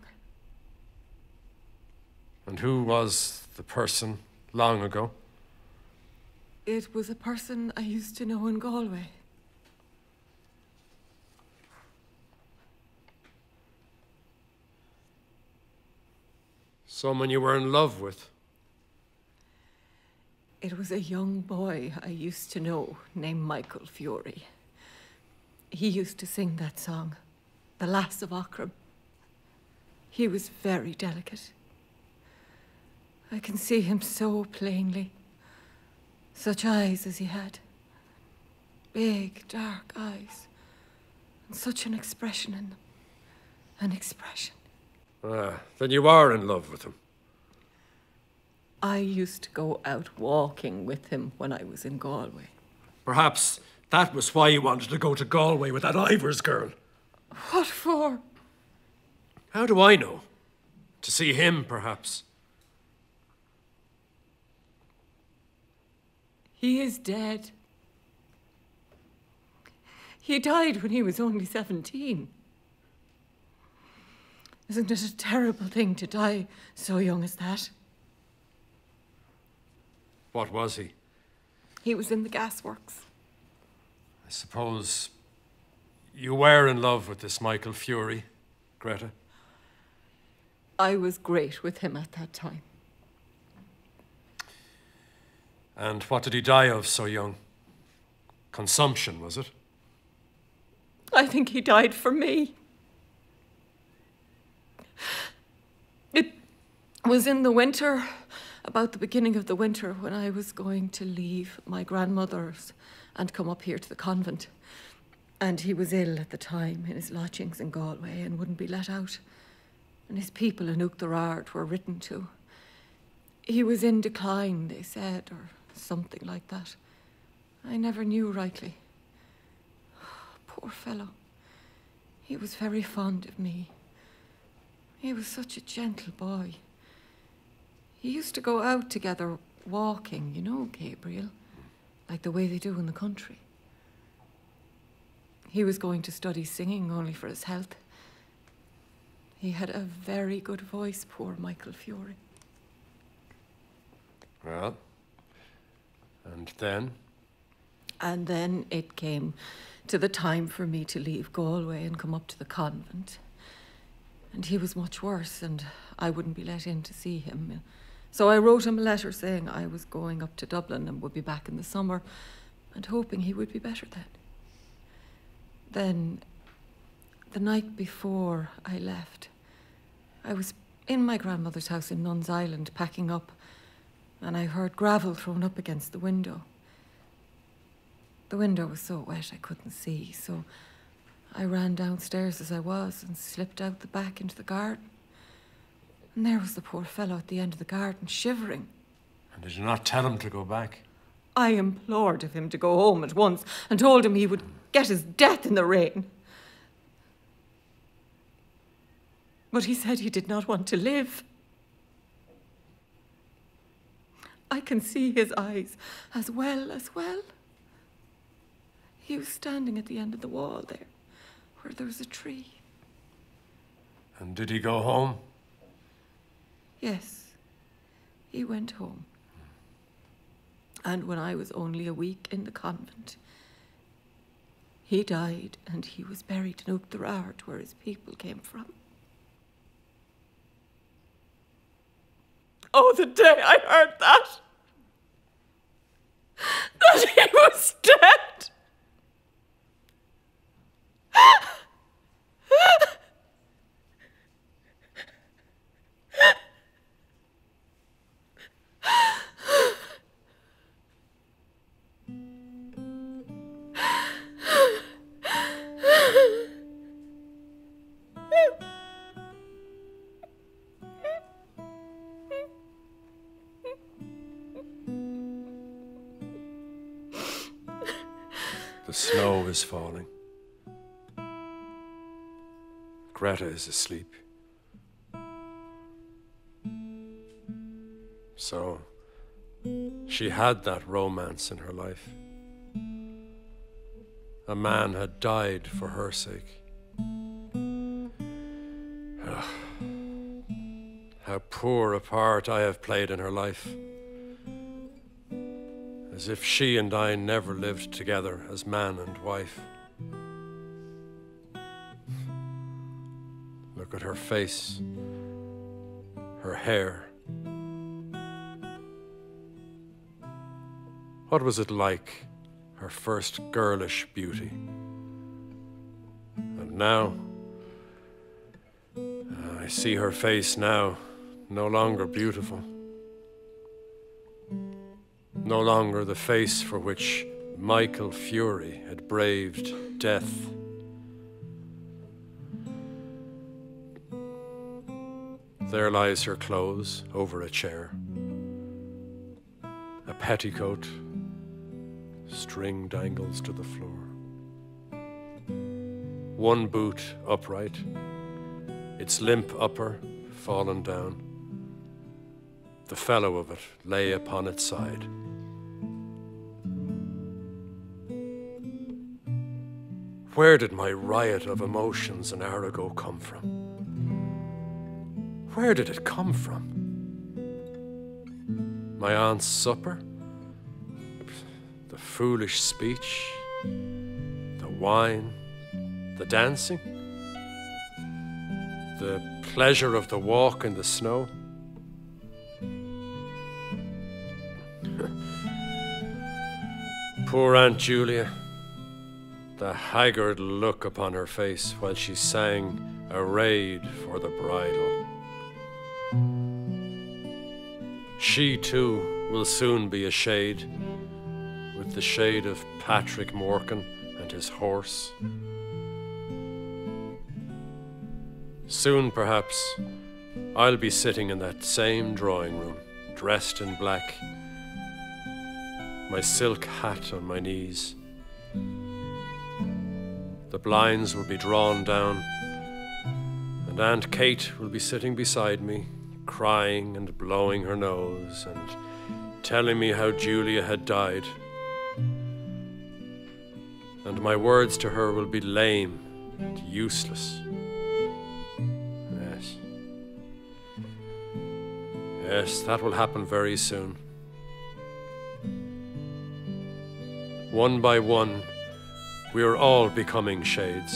And who was the person long ago? It was a person I used to know in Galway. Someone you were in love with? It was a young boy I used to know named Michael Fury. He used to sing that song, The Lass of Aughrim. He was very delicate. I can see him so plainly. Such eyes as he had. Big, dark eyes. And such an expression in them. An expression. Then you are in love with him. I used to go out walking with him when I was in Galway. Perhaps that was why you wanted to go to Galway with that Ivers girl. What for? How do I know? To see him, perhaps. He is dead. He died when he was only 17. Isn't it a terrible thing to die so young as that? What was he? He was in the gasworks. I suppose you were in love with this Michael Fury. Greta? I was great with him at that time. And what did he die of so young? Consumption, was it? I think he died for me. It was in the winter, about the beginning of the winter, when I was going to leave my grandmother's and come up here to the convent. And he was ill at the time in his lodgings in Galway and wouldn't be let out. And his people in Uachtarard were written to. He was in decline, they said, or something like that. I never knew rightly. Poor fellow. He was very fond of me. He was such a gentle boy. He used to go out together walking, you know, Gabriel, like the way they do in the country. He was going to study singing only for his health. He had a very good voice, poor Michael Fury. Well, and then? And then it came to the time for me to leave Galway and come up to the convent. And he was much worse, and I wouldn't be let in to see him. So I wrote him a letter saying I was going up to Dublin and would be back in the summer, and hoping he would be better then. Then, the night before I left, I was in my grandmother's house in Nuns Island packing up, and I heard gravel thrown up against the window. The window was so wet I couldn't see, so I ran downstairs as I was and slipped out the back into the garden. And there was the poor fellow at the end of the garden, shivering. And did you not tell him to go back? I implored of him to go home at once and told him he would get his death in the rain. But he said he did not want to live. I can see his eyes as well. He was standing at the end of the wall there, where there was a tree. And did he go home? Yes, he went home. And when I was only a week in the convent, he died, and he was buried in Uachtarard, where his people came from. Oh, the day I heard that he was dead. The snow is falling. Greta is asleep. So, she had that romance in her life. A man had died for her sake. Ugh. How poor a part I have played in her life. As if she and I never lived together as man and wife. Look at her face, her hair. What was it like, her first girlish beauty? And now, I see her face now, no longer beautiful. No longer the face for which Michael Fury had braved death. There lies her clothes over a chair. A petticoat, string dangles to the floor. One boot upright, its limp upper fallen down. The fellow of it lay upon its side. Where did my riot of emotions an hour ago come from? Where did it come from? My aunt's supper? The foolish speech? The wine? The dancing? the pleasure of the walk in the snow. Poor Aunt Julia, the haggard look upon her face while she sang Arrayed for the Bridal. She too will soon be a shade, with the shade of Patrick Morkan and his horse. Soon, perhaps, I'll be sitting in that same drawing room, dressed in black, my silk hat on my knees. The blinds will be drawn down, and Aunt Kate will be sitting beside me, crying and blowing her nose and telling me how Julia had died. And my words to her will be lame and useless. Yes. Yes, that will happen very soon. One by one, we are all becoming shades.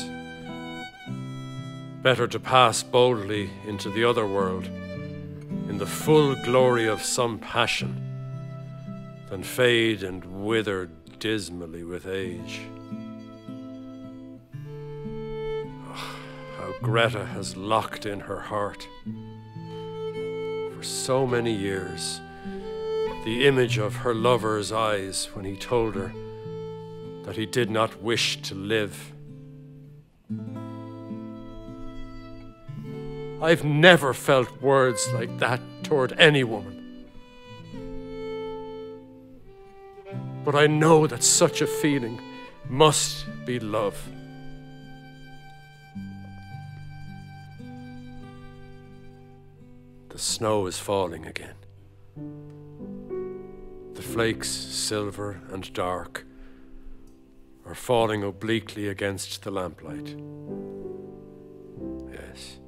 Better to pass boldly into the other world, in the full glory of some passion, than fade and wither dismally with age. Oh, how Greta has locked in her heart, for so many years, the image of her lover's eyes when he told her that he did not wish to live. I've never felt words like that toward any woman. But I know that such a feeling must be love. The snow is falling again. The flakes, silver and dark, are falling obliquely against the lamplight. Yes.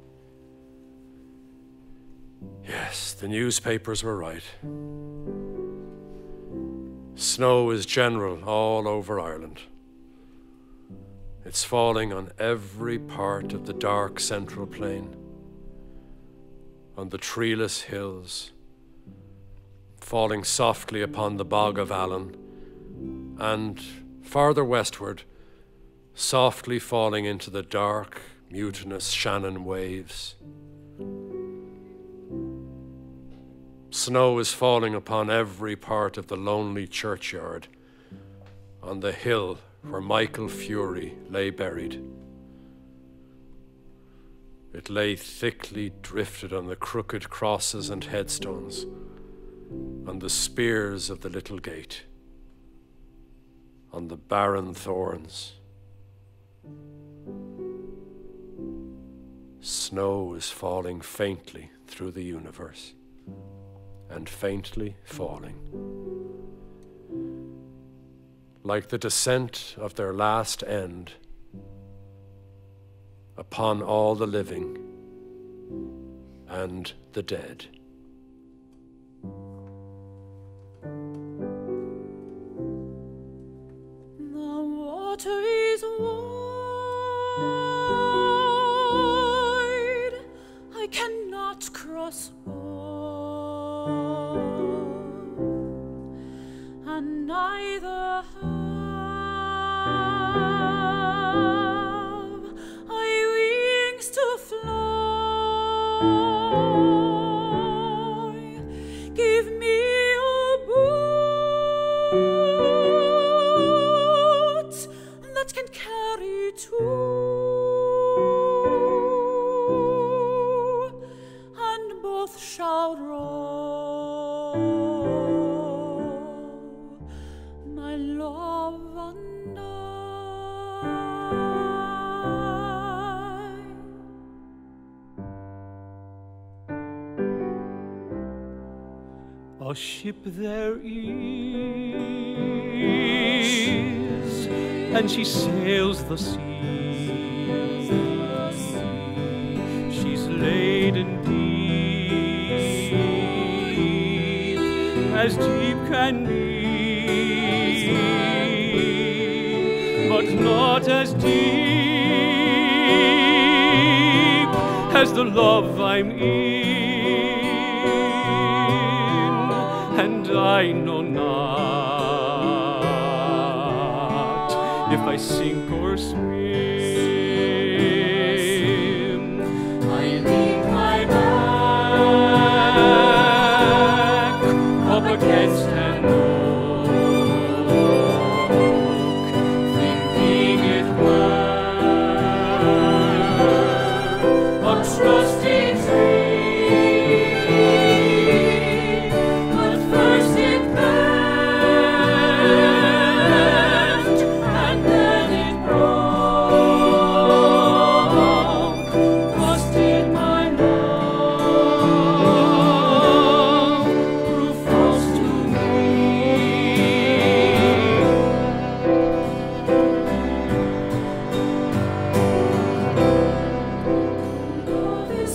Yes, the newspapers were right. Snow is general all over Ireland. It's falling on every part of the dark central plain, on the treeless hills, falling softly upon the bog of Allen, and farther westward, softly falling into the dark, mutinous Shannon waves. Snow is falling upon every part of the lonely churchyard, on the hill where Michael Fury lay buried. It lay thickly drifted on the crooked crosses and headstones, on the spears of the little gate, on the barren thorns. Snow is falling faintly through the universe, and faintly falling, like the descent of their last end upon all the living and the dead. The water is wide, I cannot cross o'er, and neither have I wings to fly. Give me a boat that can carry two, and both shall row, my love and I. A ship there is, and she sails the sea. She's laden deep, as deep can be, but not as deep as the love I'm in, and I know not if I sink or swim. I lean my back up against an oak, thinking it were a trusty tree, but first it bent, and then it broke. Thus did my love prove false to me. Love is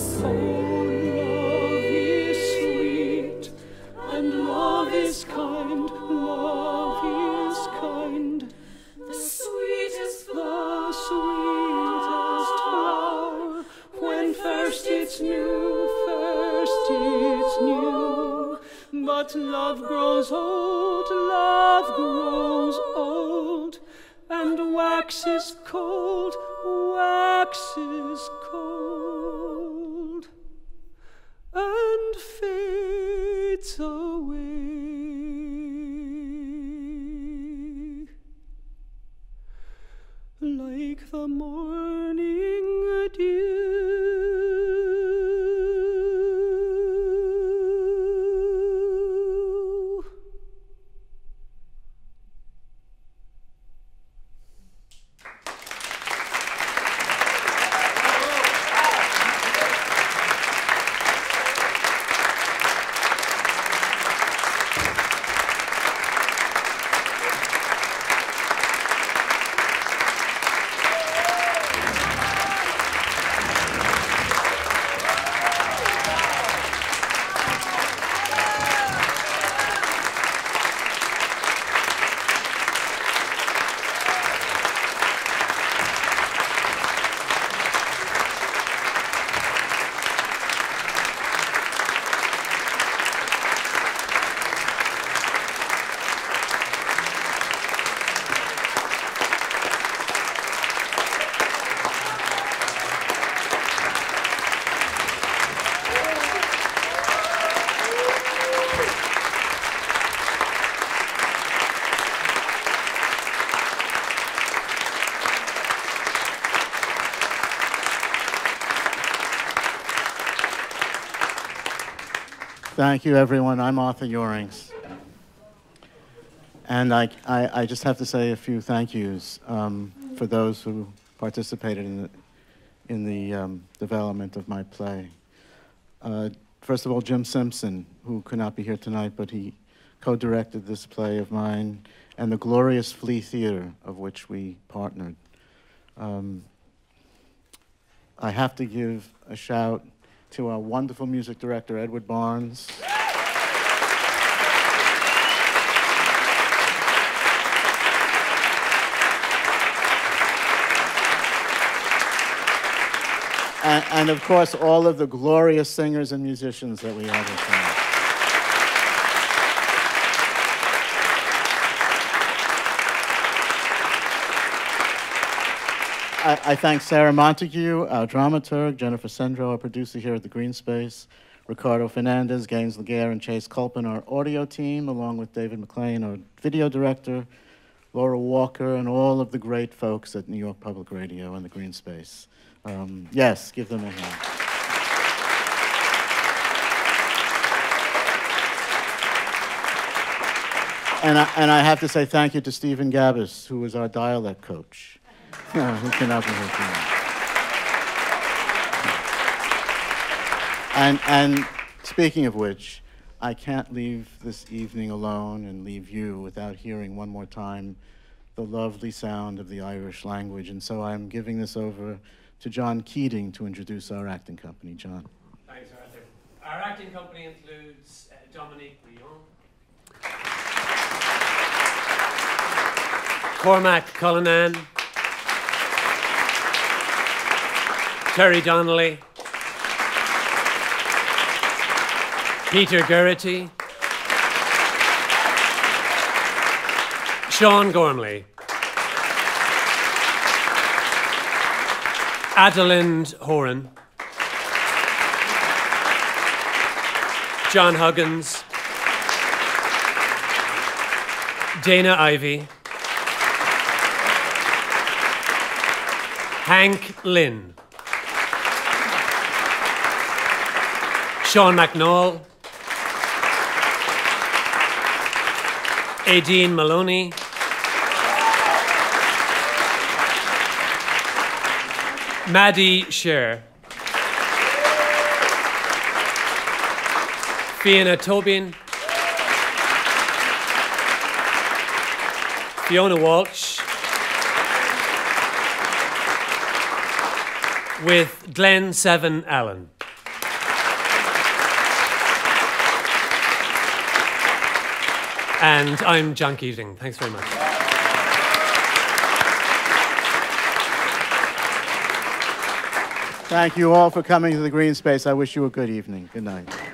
sweet, and love is kind, love is kind. The sweetest flower, when first it's new, But love grows old, and waxes cold, and fades away. Like the morning dew. Thank you, everyone. I'm Arthur Yorinks. And I just have to say a few thank yous for those who participated in the development of my play. First of all, Jim Simpson, who could not be here tonight, but he co-directed this play of mine, and the glorious Flea Theater, of which we partnered. I have to give a shout to our wonderful music director, Edward Barnes. And of course, all of the glorious singers and musicians that we have tonight. I thank Sarah Montague, our dramaturg, Jennifer Sendro, our producer here at the Greene Space, Ricardo Fernandez, Gaines Laguerre, and Chase Culpin, our audio team, along with David McLean, our video director, Laura Walker, and all of the great folks at New York Public Radio and the Greene Space. Yes, give them a hand. And I have to say thank you to Stephen Gabbis, who was our dialect coach. Who cannot be here tonight. And speaking of which, I can't leave this evening alone and leave you without hearing one more time the lovely sound of the Irish language. And so I'm giving this over to John Keating to introduce our acting company. John. Thanks, Arthur. Our acting company includes Dominique Bouillon, Cormac Cullinan, Terry Donnelly, Peter Geraghty. Sean Gormley. Adelind Horan. John Huggins. Dana Ivey. Hank Lynn. Sean McNall. Aideen Maloney. Maddie Sher. Fiona Tobin. Fiona Walsh. With Glenn Seven Allen. And I'm John Keating. Thanks very much. Thank you all for coming to the Greene Space. I wish you a good evening. Good night.